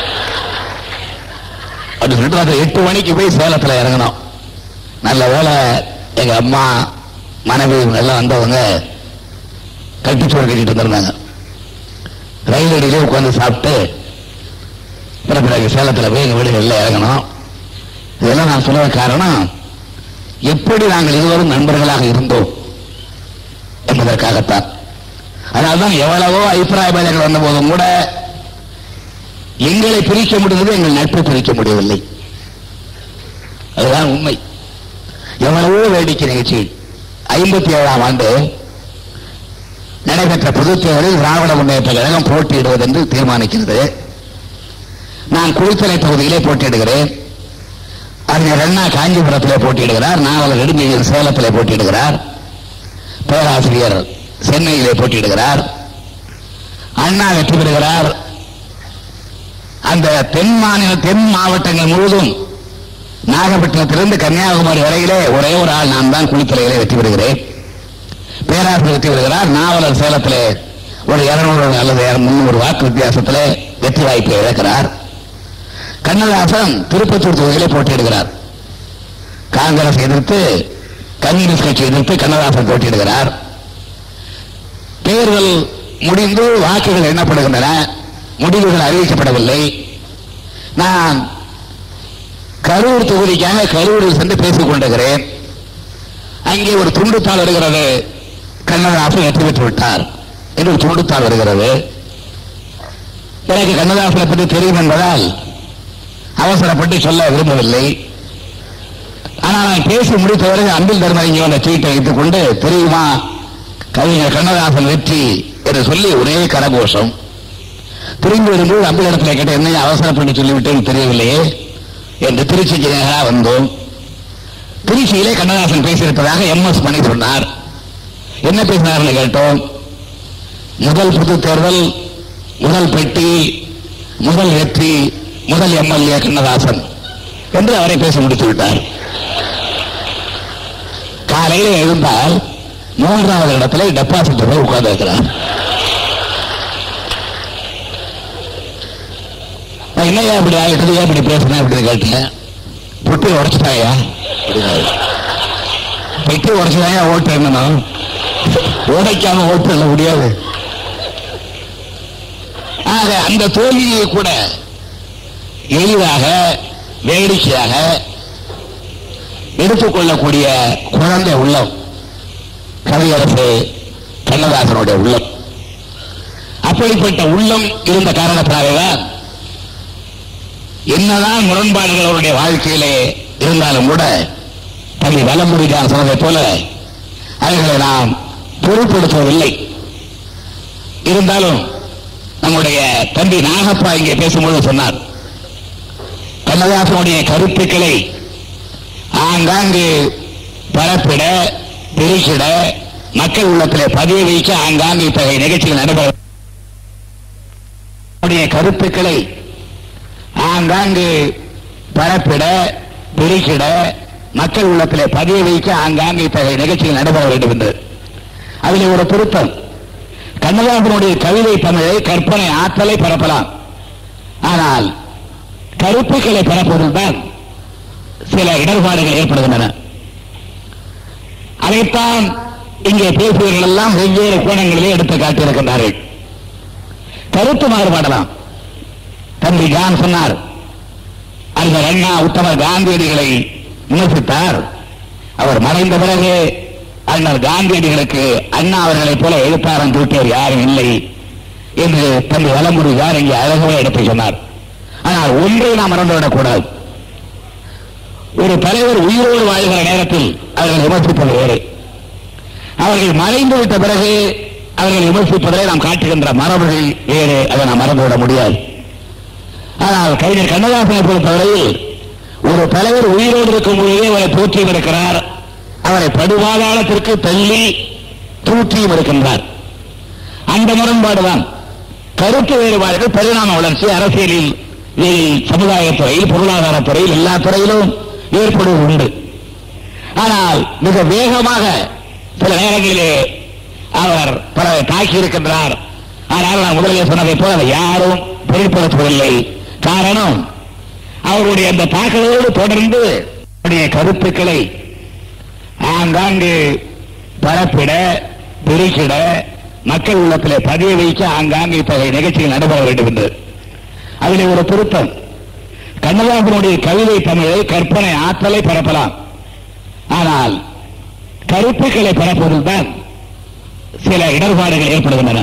அப்படின்னு சொல்லிட்டு அது எட்டு மணிக்கு போய் சேலத்தில் இறங்கணும். நல்ல வேலை எங்க அம்மா மனைவி எல்லாம் வந்தவங்க கட்டிச்சோறு கட்டிட்டு வந்துருந்தாங்க. ரயில் அடியிலே உட்காந்து சாப்பிட்டு பிறகு சேலத்தில் போய் எங்க வீடுகளில் இறங்கணும். இதெல்லாம் நான் சொல்ல காரணம், எப்படி நாங்கள் இருவரும் நண்பர்களாக இருந்தோம் என்பதற்காகத்தான். அதனால்தான் எவ்வளவோ அபிப்பிராய பேதங்கள் வந்த போதும் கூட எங்களை பிரிக்க முடிந்தது, எங்கள் நட்பை பிரிக்க முடியவில்லை. அதுதான் உண்மை. எவ்வளவோ வேடிக்கை நிகழ்ச்சிகள். ஐம்பத்தி ஏழாம் ஆண்டு நடைபெற்ற பொதுத் தேர்தலில் திராவிட முன்னேற்ற கழகம் போட்டியிடுவது என்று தீர்மானிக்கிறது. நான் குளித்தலை தொகுதியிலே போட்டியிடுகிறேன். அறிஞர் அண்ணா காஞ்சிபுரத்திலே போட்டியிடுகிறார், நாவலர் நெடுஞ்செழியன் சேலத்திலே போட்டியிடுகிறார், பேராசிரியர் சென்னையிலே போட்டியிடுகிறார். அண்ணா வெற்றி பெறுகிறார். அந்த தென் மாநில தென் மாவட்டங்கள் முழுவதும் நாகப்பட்டினத்திலிருந்து கன்னியாகுமரி வரையிலே ஒரே ஒரு ஆள் நான் தான் குளித்தலையிலே வெற்றி பெறுகிறேன். பேராசிரியர் வெற்றி பெறுகிறார். நாவலர் சேலத்திலே ஒரு இருநூறு அல்லது முன்னூறு வாக்கு வித்தியாசத்திலே வெற்றி வாய்ப்பை இழக்கிறார். கண்ணதாசன் திருப்பத்தூர் தொகுதியிலே போட்டியிடுகிறார். காங்கிரஸ் எதிர்த்து, கம்யூனிஸ்ட் கட்சி எதிர்த்து கண்ணதாசன் போட்டியிடுகிறார். தேர்தல் முடிந்து வாக்குகள் எண்ணப்படுகின்றன, முடிவுகள் அறிவிக்கப்படவில்லை. நான் கரூர் தொகுதிக்காக கரூரில் சென்று பேசிக் கொண்டிருக்கிறேன். அங்கே ஒரு துண்டுத்தாள் வருகிறது, கண்ணதாசன் வெற்றி பெற்று விட்டார் என்று ஒரு துண்டுத்தாள் வருகிறது. எனக்கு கண்ணதாசனை பற்றி தெரியும் என்பதால் அவசரப்பட்டு சொல்ல விரும்பவில்லை. ஆனால் நான் பேசி முடித்தவரை அன்பில் தர்மலிங்கம் அந்த ட்வீட்டை வைத்துக் கொண்டு, தெரியுமா கவிஞர் கண்ணதாசன் வெற்றி என்று சொல்லி ஒரே கரகோஷம். திரும்பி வரும்போது அம்பில் இடத்துல கேட்ட, என்ன அவசரப்பட்டு சொல்லிவிட்டேன் தெரியவில்லையே என்று திருச்சிக்கு நேராக வந்தோம். திருச்சியிலே கண்ணதாசன் பேசியிருப்பதாக எம் எஸ் மணி சொன்னார். என்ன பேசினார் கேட்டோம். முதல் பொது தேர்தல், முதல் பெட்டி, முதல் வெற்றி, முதல் எம்எல்ஏ கண்ணதாசன் என்று அவரை பேசி முடித்து விட்டார். காலையில் எழுந்தால் மூன்றாவது இடத்துல டெபாசிட் போய் உட்கார்ந்து இருக்கிறார். என்னையா இப்படி ஆகிட்டு, இப்படி பேசுறேன் அப்படின்னு கேட்டேன். பொட்டி உடச்சுட்டாயா? பெட்டி உடச்சுதாயா ஓட்டு என்னணும், உடைக்காம ஓட்டு எண்ண முடியாது. ஆக அந்த தோல்வியை கூட எளிதாக வேடிக்கையாக எடுத்துக்கொள்ளக்கூடிய குழந்தை உள்ளம் கவியரசு கண்ணதாசனுடைய உள்ளம். அப்படிப்பட்ட உள்ளம் இருந்த காரணத்தால்தான் என்னதான் முரண்பாடுகள் அவருடைய வாழ்க்கையிலே இருந்தாலும் கூட தனி வலமுடிதான் சொன்னதை போல அவர்களை நாம் பொருட்படுத்துவதில்லை. இருந்தாலும் நம்முடைய தம்பி நாகப்பா இங்கே பேசும்போது சொன்னார், கண்ணதாசனுடைய கருத்துக்களை ஆங்காங்கு பரப்பிட, பிரிக்கிட, மக்கள் உள்ளத்திலே பதிவு வைக்க ஆங்காங்கு இத்தகைய நிகழ்ச்சிகள் நடைபெற, கருத்துக்களை ஆங்காங்கு பரப்பிட, பிரிக்கிட, மக்கள் உள்ளத்திலே பதிவு வைக்க ஆங்காங்கு இத்தகைய நிகழ்ச்சிகள் நடைபெற வேண்டும் என்று. அதில் ஒரு திருத்தம், கண்ணதாசனுடைய கவிதை தமிழை, கற்பனை ஆற்றலை பரப்பலாம், ஆனால் கருத்துக்களை பரப்புவதில்தான் சில இடர்பாடுகள் ஏற்படுகின்றன. அதைத்தான் இங்கே பேசுபவர்கள் எல்லாம் வெவ்வேறு கோணங்களிலே எடுத்து காட்டியிருக்கின்றார்கள். கருத்து மாறுபாடலாம். தம்பி ஜான் சொன்னார், அந்த அண்ணா உத்தமர் காந்தியடிகளை விமர்சித்தார். அவர் மறைந்த பிறகு அண்ணர் காந்தியடிகளுக்கு அண்ணா அவர்களைப் போல எழுத்தாரம் தூக்கியவர் யாரும் இல்லை என்று தம்பி வலமுருகார் இங்கே அழகாக எடுத்து சொன்னார். ஆனால் ஒன்றை நாம் மறந்துவிடக்கூடாது. ஒரு தலைவர் உயிரோடு வாழ்கிற நேரத்தில் அவர்கள் விமர்சிப்பது வேறு, அவர்கள் மறைந்து விட்ட பிறகு அவர்கள் விமர்சிப்பதை நாம் காட்டுகின்ற மரபுகள் வேறு. அதை நாம் மறந்துவிட முடியாது. ஆனால் கவிஞர் கண்ணதாசனை பொறுத்தவரையில் ஒரு தலைவர் உயிரோடு இருக்கும் பொழுதே அவரை போற்றியும் இருக்கிறார், அவரை படுபாதாளத்திற்கு தள்ளி தூற்றியும் இருக்கின்றார். அந்த முரண்பாடுதான் கருத்து வேறுபாடுகள் பரிணாம வளர்ச்சி அரசியலில், சமுதாயத்துறையில், பொருளாதாரத்துறையில், எல்லா துறையிலும் ஏற்படுவது உண்டு. ஆனால் மிக வேகமாக சில நேரங்களிலே அவர் பலரை தாக்கி இருக்கின்றார். ஆனால் நான் முதலிலே சொன்னதை போல அதை யாரும் பொருட்படுத்துவதில்லை. காரணம், அவருடைய அந்த தாக்குதலோடு தொடர்ந்து கருத்துக்களை ஆங்காங்கு பரப்பிட, பிரிக்கிட, மக்கள் உள்ளத்திலே பதிய வைக்க ஆங்காங்கு இத்தகைய நிகழ்ச்சிகள் நடைபெற வேண்டும் என்று அதில் ஒரு திருத்தம். கண்ணதாசனுடைய கவிதை தமிழை, கற்பனை ஆற்றலை பரப்பலாம். ஆனால் கருத்துக்களை பரப்புவதில்தான் சில இடர்பாடுகள் ஏற்படுகின்றன.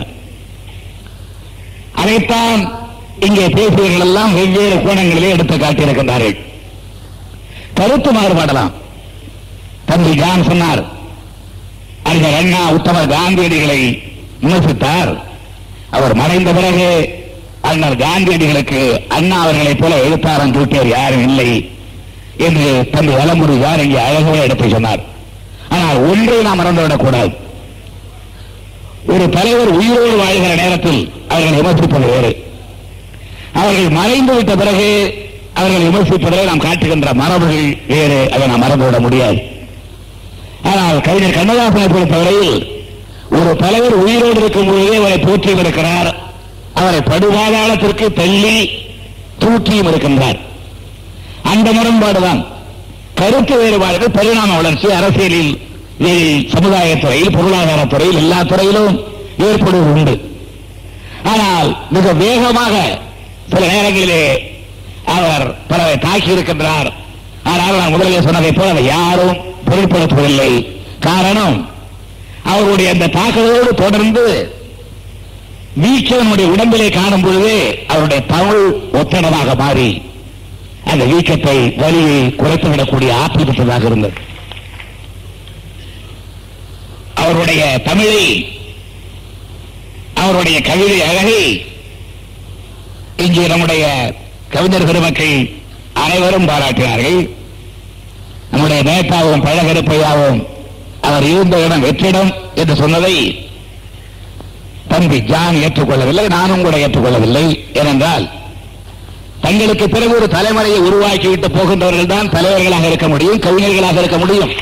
அதைத்தான் இங்கே பேசியவர்கள் எல்லாம் வெவ்வேறு கோணங்களிலே எடுத்து காட்டியிருக்கின்றார்கள். கருத்து மாறுபாடலாம். தம்பி ஜான் சொன்னார், அறிஞர் அண்ணா உத்தமர் காந்தியடிகளை விமர்சித்தார். அவர் மறைந்த பிறகு அண்ணர் காந்தியடிகளுக்கு அண்ணா அவர்களைப் போல எழுத்தாரம் தூக்கியவர் யாரும் இல்லை என்று தம்பி வலமுறை யார் இங்கே அழகாக எடுத்து சொன்னார். ஆனால் ஒன்றை நாம் மறந்துவிடக் கூடாது. ஒரு தலைவர் உயிரோடு வாழ்கிற நேரத்தில் அவர்கள் விமர்சிப்பது வேறு, அவர்கள் மறைந்து விட்ட பிறகு அவர்கள் விமர்சிப்பதை நாம் காட்டுகின்ற மரபுகள் வேறு. அதை நாம் மறந்துவிட முடியாது. ஆனால் கவிஞர் கண்ணதாசனை பொறுத்தவரையில் ஒரு தலைவர் உயிரோடு இருக்கும் பொழுதே அவரை போற்றியும் இருக்கிறார், அவரை படுபாதாளத்திற்கு தள்ளி தூற்றியும் இருக்கின்றார். அந்த முரண்பாடுதான் கருத்து வேறுபாடுகள் பரிணாம வளர்ச்சி அரசியலில், சமுதாயத்துறையில், பொருளாதாரத்துறையில், எல்லா துறையிலும் ஏற்படுவது உண்டு. ஆனால் மிக வேகமாக சில நேரங்களிலே அவர் பலரை தாக்கி இருக்கின்றார். ஆனால் நான் முதலிலே சொன்னதை போல அதை யாரும் பொருட்படுத்துவதில்லை. காரணம், அவருடைய அந்த தாக்குதலோடு தொடர்ந்து வீச்சவனுடைய உடம்பிலே காணும் பொழுதே அவருடைய தமிழ் ஒத்தடமாக மாறி அந்த வீக்கத்தை, வலியை குறைத்துவிடக்கூடிய ஆற்றல் பெற்றதாக இருந்தது. அவருடைய தமிழை, அவருடைய கவிதை அழகை இங்கே நம்முடைய கவிஞர் பெருமக்கள் அனைவரும் பாராட்டினார்கள். நம்முடைய நேதாவும் பழகருப்பையாவும் அவர் இருந்த இடம் வெற்றிடம் என்று சொன்னதை தம்பி ஜான் ஏற்றுக்கொள்ளவில்லை, நானும் கூட ஏற்றுக்கொள்ளவில்லை. ஏனென்றால் தங்களுக்கு பிறகு ஒரு தலைமுறையை உருவாக்கிவிட்டு போகின்றவர்கள் தான் தலைவர்களாக இருக்க முடியும், கவிஞர்களாக இருக்க முடியும்.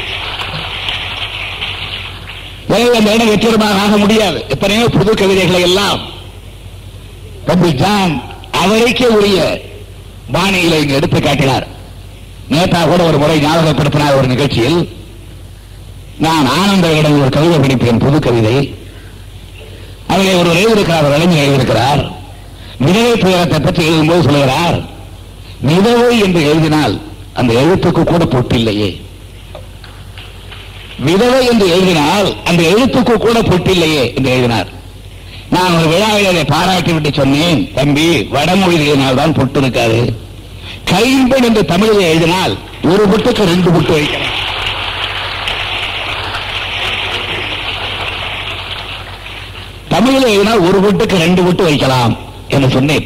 அந்த இடம் வெற்றிடமாக ஆக முடியாது. எத்தனையோ புது கவிதைகளை எல்லாம் தம்பி ஜான் அவருக்கே உரிய பாணியில இங்கு எடுத்து காட்டினார். நேதா கூட ஒரு முறை ஞாபகப்படுத்தினார் ஒரு நிகழ்ச்சியில், நான் ஆனந்தரிடம் ஒரு கவிதை படிப்பேன், புது கவிதை. அதிலே ஒரு எழுதியிருக்கிறார், ஒரு இளைஞர் எழுதியிருக்கிறார். விதவை துயரத்தை பற்றி எழுதும்போது சொல்லுகிறார், விதவை என்று எழுதினால் அந்த எழுத்துக்கு கூட பொட்டில்லையே, விதவை என்று எழுதினால் அந்த எழுத்துக்கு கூட பொட்டில்லையே என்று எழுதினார். நான் ஒரு விழாவில் அதை பாராட்டி விட்டு சொன்னேன், தம்பி வடமொழி எழுதினால் தான் பொட்டு இருக்காது, கைம்பெண் என்று தமிழில் எழுதினால் ஒரு பொட்டுக்கு ரெண்டு பொட்டு வைக்கலாம். தமிழில் எழுதினால் ஒரு பொட்டுக்கு ரெண்டு பொட்டு வைக்கலாம் என்று சொன்னேன்.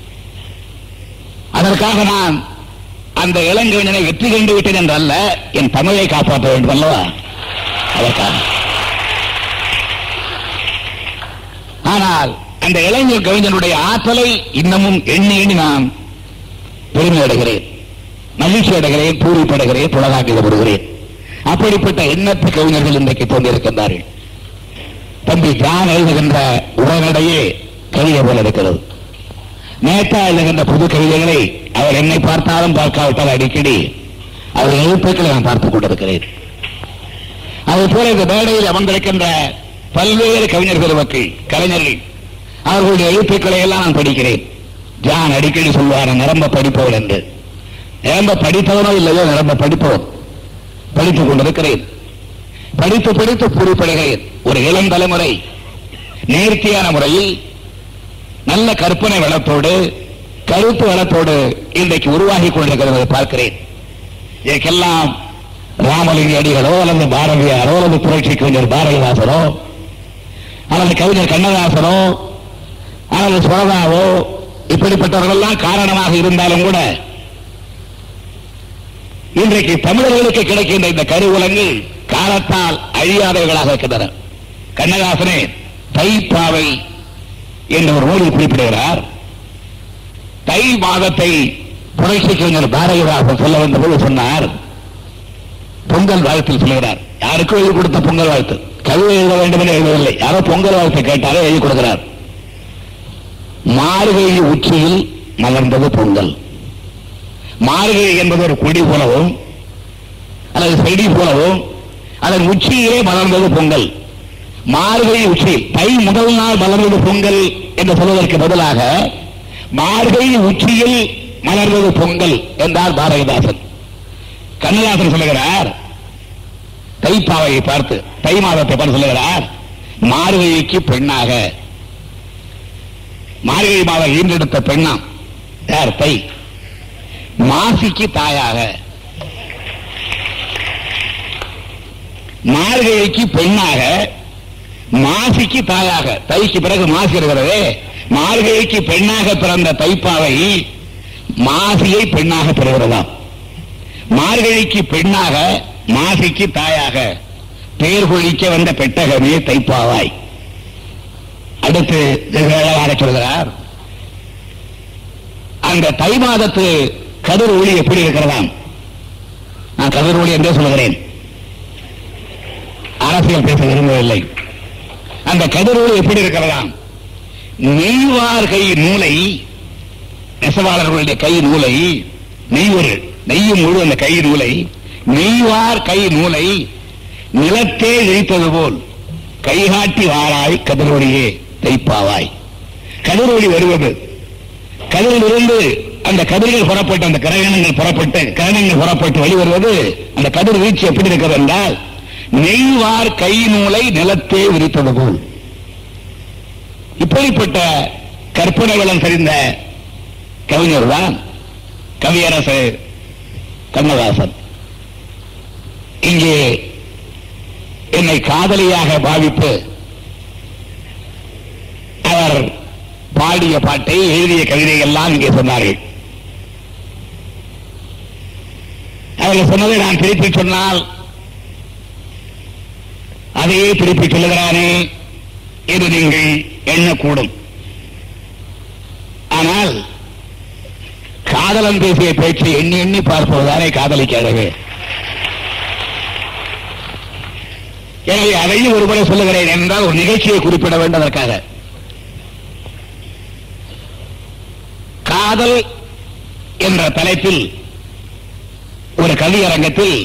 அதற்காக நான் அந்த இளங்கவிஞனை வெற்றி கண்டு விட்டேன் என்றல்ல, என் தமிழை காப்பாற்ற வேண்டும் அல்லவா, அதற்காக. ஆனால் அந்த இளைஞர் கவிஞனுடைய ஆற்றலை இன்னமும் எண்ணி எண்ணி நான் பெருமை அடைகிறேன், மகிழ்ச்சி அடைகிறேன், பூரிப்படைகிறேன், புலகாக்கிடப்படுகிறேன். அப்படிப்பட்ட எண்ணற்ற கவிஞர்கள் இன்றைக்கு தோன்றியிருக்கின்றார்கள். தம்பி ஜான் எழுதுகின்ற உரைநடையே கவிதை போல இருக்கிறது. நேதா எழுதுகின்ற புது கவிதைகளை அவர் என்னை பார்த்தாலும் பார்க்காவிட்டால் அடிக்கடி அவர் எழுத்துக்களை நான் பார்த்துக் கொண்டிருக்கிறேன். அதை போல இந்த மேடையில் அமர்ந்திருக்கின்ற பல்வேறு கவிஞர் பெருமக்கள், கலைஞர்கள், அவர்களுடைய எழுத்துக்களை எல்லாம் நான் படிக்கிறேன். ஜான் அடிக்கடி சொல்வார், நிரம்ப படிப்பவன் என்று. நிரம்ப படிப்பவனோ இல்லையோ, நிரம்ப படிப்பவன் படித்துக் கொண்டிருக்கிறேன். படித்து படித்து பொறுப்படைகிறேன். ஒரு இளம் தலைமுறை நேர்த்தியான முறையில் நல்ல கற்பனை வளத்தோடு, கருத்து வளத்தோடு இன்றைக்கு உருவாகி கொண்டிருக்கிறதை பார்க்கிறேன். இதற்கெல்லாம் ராமலிங்க அடிகளோ அல்லது பாரதியாரோ அல்லது புரட்சி கவிஞர் பாரதிதாசனோ அல்லது கவிஞர் கண்ணதாசனோ அல்லது சுரதாவோ இப்படிப்பட்டவர்களெல்லாம் காரணமாக இருந்தாலும் கூட இன்றைக்கு தமிழர்களுக்கு கிடைக்கின்ற இந்த கருவூலங்கள் காலத்தால் அழியாதவர்களாக இருக்கின்றன. கண்ணதாசனே தைப்பாவை என்ற ஒரு நூலில் குறிப்பிடுகிறார். தை மாதத்தை புரட்சி கவிஞர் பாரதிதாசன் சொல்ல வந்தபோது சொன்னார், பொங்கல் வாழ்த்தில் சொல்லுகிறார். யாருக்கும் எழுதி கொடுத்த பொங்கல் வாழ்த்து, கவிதை எழுத வேண்டும் என்று எழுதவில்லை, யாரோ பொங்கல் வாழ்த்து கேட்டாரோ எழுதி கொடுக்கிறார். மார்கழி உச்சியில் மலர்ந்தது பொங்கல். மார்கழி என்பது ஒரு கொடி போலவும் அல்லது செடி போலவும் அதன் உச்சியிலே மலர்ந்தது பொங்கல். மார்கழி உச்சி, தை முதல் நாள் மலர்ந்தது பொங்கல் என்று சொல்வதற்கு பதிலாக மார்கழி உச்சியில் மலர்ந்தது பொங்கல் என்றார் பாரதிதாசன். கண்ணதாசன் சொல்லுகிறார், தைப்பாவையை பார்த்து, தை மாதத்தை பார்த்து சொல்லுகிறார், மார்கழிக்கு பெண்ணாக, மார்கழி மாதம் ஈன்றெடுத்த பெண்ணாம் யார்? தை. மாசிக்கு தாயாக, மார்கழிக்கு பெண்ணாக, மாசிக்கு தாயாக. தைக்கு பிறகு மாசி இருக்கிறது. மார்கழிக்கு பெண்ணாக பிறந்த தைப்பாவை மாசியை பெண்ணாக பெறுகிறதாம். மார்கழிக்கு பெண்ணாக, மாசிக்கு தாயாக பேர் பொழிக்க வந்த பெட்டகமே தைப்பாவாய். அடுத்து சொல்கிறார், அந்த தை மாதத்து கதிர் ஒளி எப்படி இருக்கிறதாம்? நான் கதிர் ஒளி என்றே சொல்கிறேன், அரசியல் பேச விரும்பவில்லை. அந்த கதிர் ஒளி எப்படி இருக்கிறதாம்? நெய்வார் கை நூலை, நெசவாளர்களுடைய கை நூலை, நெய்வர்கள் நெய்யும் முழு அந்த கை நூலை, நெய்வார் கை நூலை நிலத்தே இழைத்தது போல் கைகாட்டி வாராய் கதிரொளியே தைப்பாவாய். கதிரொளி வருவது, கதிரிலிருந்து அந்த கதிர்கள் புறப்பட்டு, அந்த கிரகணங்கள் புறப்பட்டு கிரணங்கள் புறப்பட்டு வெளிவருவது, அந்த கதிர் வீழ்ச்சி எப்படி இருக்கிறது என்றால் நெய்வார் கை நூலை நிலத்தே விரித்தது போல். இப்படிப்பட்ட கற்பனை வளம் தெரிந்த கவிஞர் தான் கவியரசு கண்ணதாசன். இங்கே என்னை காதலியாக பாவித்து அவர் பாடிய பாட்டை, எழுதிய கவிதை எல்லாம் இங்கே சொன்னார்கள். அவர்கள் சொன்னதை நான் திருப்பி சொன்னால் அதையே திருப்பி சொல்லுகிறானே என்று நீங்கள் எண்ணக்கூடும். ஆனால் காதலன் பேசிய பேச்சை எண்ணி எண்ணி பார்ப்பதுதானே காதலிக்கிறது. எனவே அதையும் ஒருமுறை சொல்லுகிறேன் என்றால் ஒரு நிகழ்ச்சியை குறிப்பிட வேண்டதற்காக. காதல் என்ற தலைப்பில் ஒரு கவியரங்கத்தில்,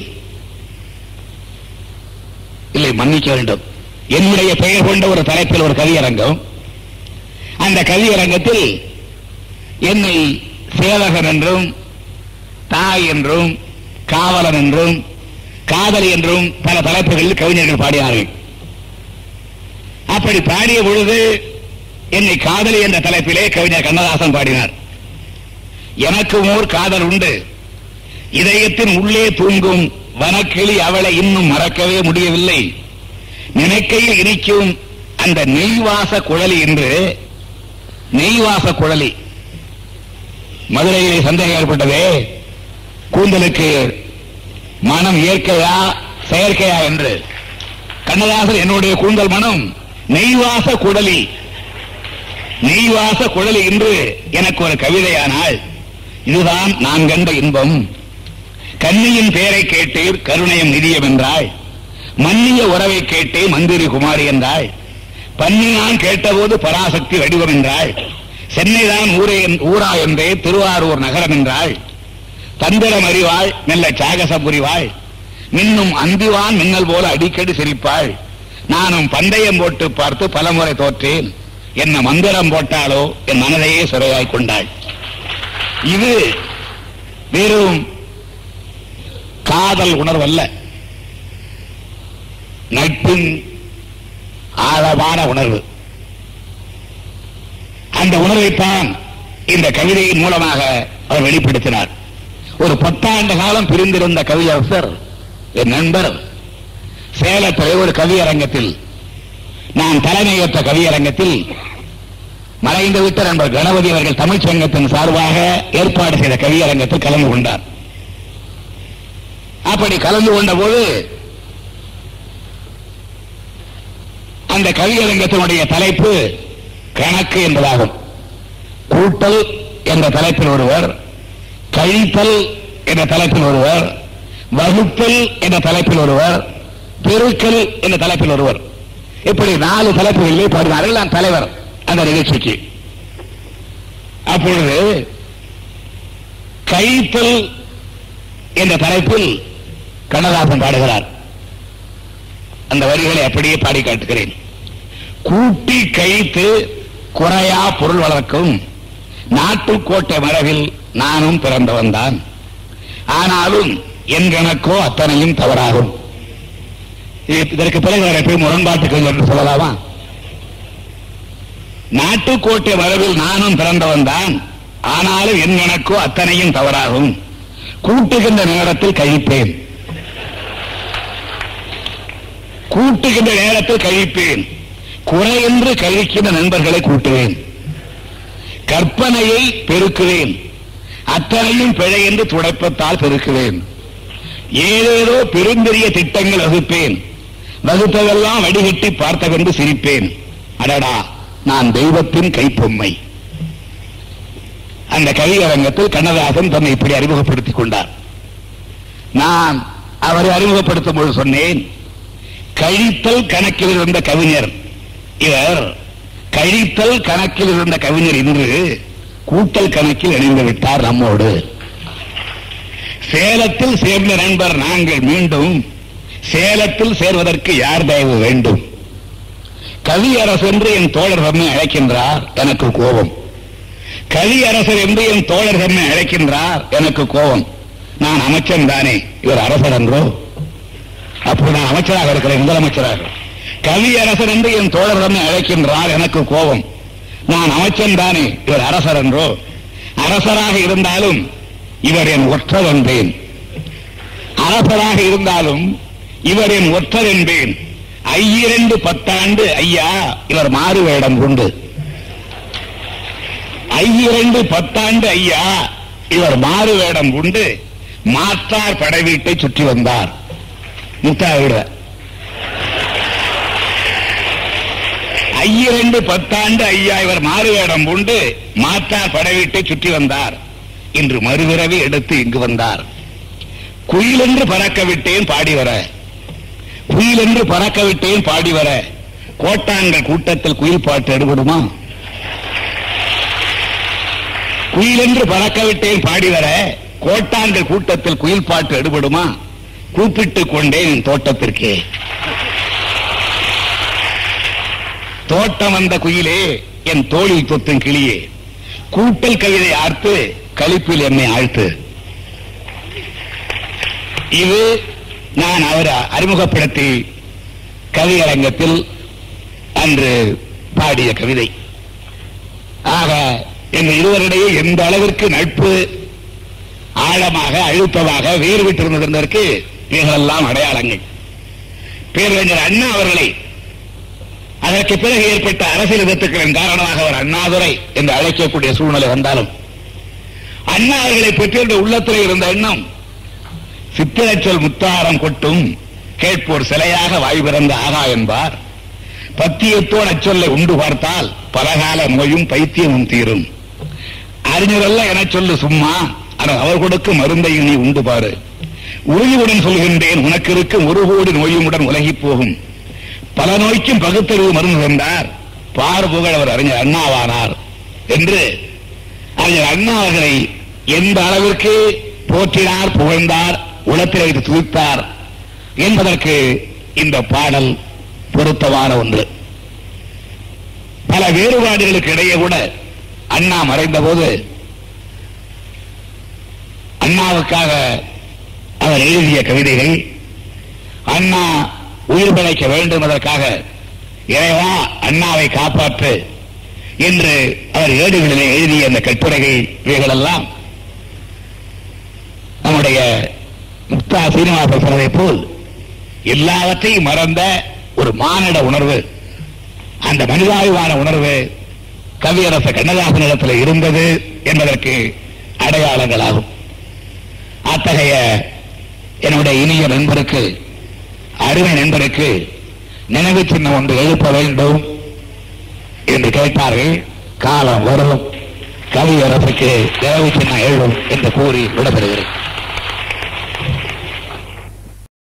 இல்லை மன்னிக்க வேண்டும், என்னுடைய பெயர் கொண்ட ஒரு தலைப்பில் ஒரு கவியரங்கம். அந்த கவியரங்கத்தில் என்னை சேவகன் என்றும், தாய் என்றும், காவலன் என்றும், காதலி என்றும் பல தலைப்புகளில் கவிஞர்கள் பாடினார்கள். அப்படி பாடிய பொழுது என்னை காதலி என்ற தலைப்பிலே கவிஞர் கண்ணதாசன் பாடினார். எனக்கும் ஓர் காதல் உண்டு, இதயத்தின் உள்ளே தூங்கும் வனக்கிளி அவளை இன்னும் மறக்கவே முடியவில்லை, நினைக்கையில் இனிக்கும் அந்த நெய்வாச குழலி என்று. நெய்வாச குழலி, மதுரையிலே சந்தேகம் ஏற்பட்டதே, கூந்தலுக்கு மனம் இயற்கையா செயற்கையா என்று. கண்ணதாசன் என்னுடைய கூந்தல் மனம் நெய்வாச குழலி, நெய்வாச குழலி என்று எனக்கு ஒரு கவிதையானால், இதுதான் நான் கண்ட இன்பம். கன்னியின் பெயரை கேட்டீர் கருணையம் நிதியம் என்றாய், மன்னிய உறவை கேட்டே மந்திரி குமாரி என்றாய், பன்னினான் கேட்டபோது பராசக்தி வடிவம் என்றாய், சென்னைதான் ஊரே ஊரா என்றே திருவாரூர் நகரம் என்றாய், தந்திரம் அறிவாள் மெல்ல சாகசம் புரிவாள், மின்னும் அந்திவான் மின்னல் போல அடிக்கடி சிரிப்பாள், நானும் பந்தயம் போட்டு பார்த்து பலமுறை தோற்றேன், என்ன மந்திரம் போட்டாலோ என் மனதையே சிறையாய் கொண்டாள். இது வெறும் காதல் உணர்வல்ல, நட்பின் ஆழமான உணர்வு. அந்த உணர்வைத்தான் இந்த கவிதையின் மூலமாக அவர் வெளிப்படுத்தினார். ஒரு பத்தாண்டு காலம் பிரிந்திருந்த கவியரசர் என் நண்பர் சேலத்தில் ஒரு கவியரங்கத்தில், நான் தலைமையேற்ற கவியரங்கத்தில் மறைந்து விட்ட நண்பர் கணபதி அவர்கள் தமிழ் சங்கத்தின் சார்பாக ஏற்பாடு செய்த கவியரங்கத்தில் கலந்து கொண்டார். அப்படி கலந்து கொண்ட போது அந்த கவியரங்கத்தினுடைய தலைப்பு கணக்கு என்பதாகும். கூட்டல் என்ற தலைப்பில் ஒருவர், கழித்தல் என்ற தலைப்பில் ஒருவர், வகுத்தல் என்ற தலைப்பில் ஒருவர், பெருக்கல் என்ற தலைப்பில் ஒருவர், இப்படி நாலு தலைப்புகளிலே பாடினார்கள். நான் தலைவர் அந்த நிகழ்ச்சிக்கு. அப்பொழுது கழித்தல் என்ற தலைப்பில் கண்ணதாசன் பாடுகிறார். அந்த வரிகளை அப்படியே பாடி காட்டுகிறேன். கூட்டி கழித்து குறையா பொருள் வளர்க்கும் நாட்டுக்கோட்டை மரபில் நானும் பிறந்தவன் தான். ஆனாலும் என் கணக்கோ அத்தனையும் தவறாகும். இதற்கு பிறகு வர முரண்பாட்டுக்கு என்று சொல்லலாமா? நாட்டுக்கோட்டை மரபில் நானும் பிறந்தவன் தான், ஆனாலும் என் கணக்கோ அத்தனையும் தவறாகும். கூட்டுகின்ற நேரத்தில் கழிப்பேன், கூட்டுகின்ற நேரத்தில் கழிப்பேன், குறையென்று கழிக்கின்ற நண்பர்களை கூட்டுவேன், கற்பனையை பெருக்குவேன், அத்தனையும் பிழை என்று துடைப்பத்தால் பெருக்குவேன், ஏதேதோ பெரும்பெரிய திட்டங்கள் வகுப்பேன், வகுப்பதெல்லாம் வடிகட்டி பார்த்தவென்று சிரிப்பேன். அடடா, நான் தெய்வத்தின் கைப்பொம்மை. அந்த கவியரங்கத்தில் கண்ணதாசன் தன்னை இப்படி அறிமுகப்படுத்திக் கொண்டார். நான் அவரை அறிமுகப்படுத்தும் போது சொன்னேன், கழித்தல் கணக்கில் இருந்த கவிஞர் இவர். கழித்தல் கணக்கில் இருந்த கவிஞர் இன்று கூட்டல் கணக்கில் இணைந்து விட்டார் நம்மோடு. சேலத்தில் சேர்ந்த நண்பர் நாங்கள் மீண்டும் சேலத்தில் சேர்வதற்கு யார் தயவு வேண்டும்? கவியரசு என்று என் தோழர் தம்மை அழைக்கின்றார், எனக்கு கோபம். கவியரசர் என்று என் தோழர் தம்மை அழைக்கின்றார், எனக்கு கோபம். நான் அமைச்சன் தானே, இவர் அரசர் என்றோ? அப்படி நான் அமைச்சராக இருக்கிறேன், முதலமைச்சராக. கவியரசர் என்று என் தோழர் தம்மை அழைக்கின்றார், எனக்கு கோபம். நான் அமைச்சன் தானே, இவர் அரசர் என்றோ? அரசராக இருந்தாலும் இவர் என் ஒற்றர் என்பேன், அரசராக இருந்தாலும் இவர் என் ஒற்றர் என்பேன். ஐயிரண்டு பத்தாண்டு ஐயா, இவர் மாறு வேடம் கொண்டு. ஐயிரண்டு பத்தாண்டு ஐயா, இவர் மாறு வேடம் கொண்டு மாற்றார் படை வீட்டை சுற்றி வந்தார். முத்தாவிட ஐயிரண்டு பத்தாண்டு ஐயா, இவர் மாறு வேடம் கொண்டு மாற்றார் படை வீட்டை சுற்றி வந்தார். இன்று மறுபிறவி எடுத்து இங்கு வந்தார். குயில் என்று பறக்க விட்டேன் பாடி வர, குயில் என்று பறக்க விட்டேன் பாடி வர, கோட்டான்கள் கூட்டத்தில் குயில் பாட்டு எடுபடுமா? குயில் என்று பறக்க விட்டேன் பாடி வர, கோட்டான்கள் கூட்டத்தில் குயில் பாட்டு எடுபடுமா? கூப்பிட்டுக் கொண்டேன் என் தோட்டத்திற்கே. தோட்டம் வந்த குயிலே, என் தோளில் தொத்தும் கிளியே, கூட்டல் கவிதை ஆர்த்து களிப்பில் என்னை ஆழ்த்து. இது நான் அவர் அறிமுகப்படுத்தி கவியரங்கத்தில் அன்று பாடிய கவிதை. ஆக எங்கள் இருவரிடையே எந்த அளவிற்கு நட்பு ஆழமாக அழுத்தமாக வேறு விட்டிருந்ததற்கு இவைகளெல்லாம் அடையாளங்கள். பேரறிஞர் அண்ணா அவர்களை அதற்கு பிறகு ஏற்பட்ட அரசியல் விபத்துக்களின் காரணமாக அவர் அண்ணாதுரை என்று அழைக்கக்கூடிய சூழ்நிலை வந்தாலும் அண்ணா அவர்களை பற்றி உள்ளத்தில் இருந்த எண்ணம், சித்திரச்சொல் முத்தாரம் கொட்டும் கேட்போர் சிலையாக வாய் பிறந்த ஆகா என்பார். பத்தியத்தோடு அச்சொல்லை உண்டு பார்த்தால் பலகால நோயும் பைத்தியமும் தீரும். அறிஞரல்ல என சொல்லு சும்மா, அவர் கொடுக்கும் மருந்தையும் நீ உண்டு பாரு. உறுதியுடன் சொல்கின்றேன், உனக்கு இருக்கும் ஒரு கோடி நோயுமுடன் உலகி போகும். பல நோய்க்கும் பகுத்தறிவு மருந்து தந்தார், பார் புகழ் அவர் அறிஞர் அண்ணாவானார் என்று அறிஞர் அண்ணா அவர்களை எந்த அளவிற்கு போற்றினார், புகழ்ந்தார், உளத்தில் வைத்து துதித்தார் என்பதற்கு இந்த பாடல் பொருத்தமான ஒன்று. பல வேறுபாடுகளுக்கு இடையே கூட அண்ணா மறைந்த போது அண்ணாவுக்காக அவர் எழுதிய கவிதைகள், அண்ணா உயிர் பிழைக்க வேண்டும் என்பதற்காக இறைவா அண்ணாவை காப்பாற்று என்று அவர் ஏடுகளிலே எழுதிய அந்த கட்டுரைகள், இவைகளெல்லாம் நம்முடைய முக்தா சீனிவாசன் சொன்னதை போல் எல்லாவற்றையும் மறந்த ஒரு மானிட உணர்வு, அந்த மனிதாபிமான உணர்வு கவியரசு கண்ணதாசனிடத்தில் இருந்தது என்பதற்கு அடையாளங்களாகும். அத்தகைய என்னுடைய இனிய நண்பருக்கு, அருமை நண்பருக்கு நினைவு சின்னம் ஒன்று எழுப்ப வேண்டும் என்று கேட்டார்கள். காலம் வரும், கவியரசுக்கு நினைவு சின்னம் எழுதும் என்று கூறி விடப்பெறுகிறேன்.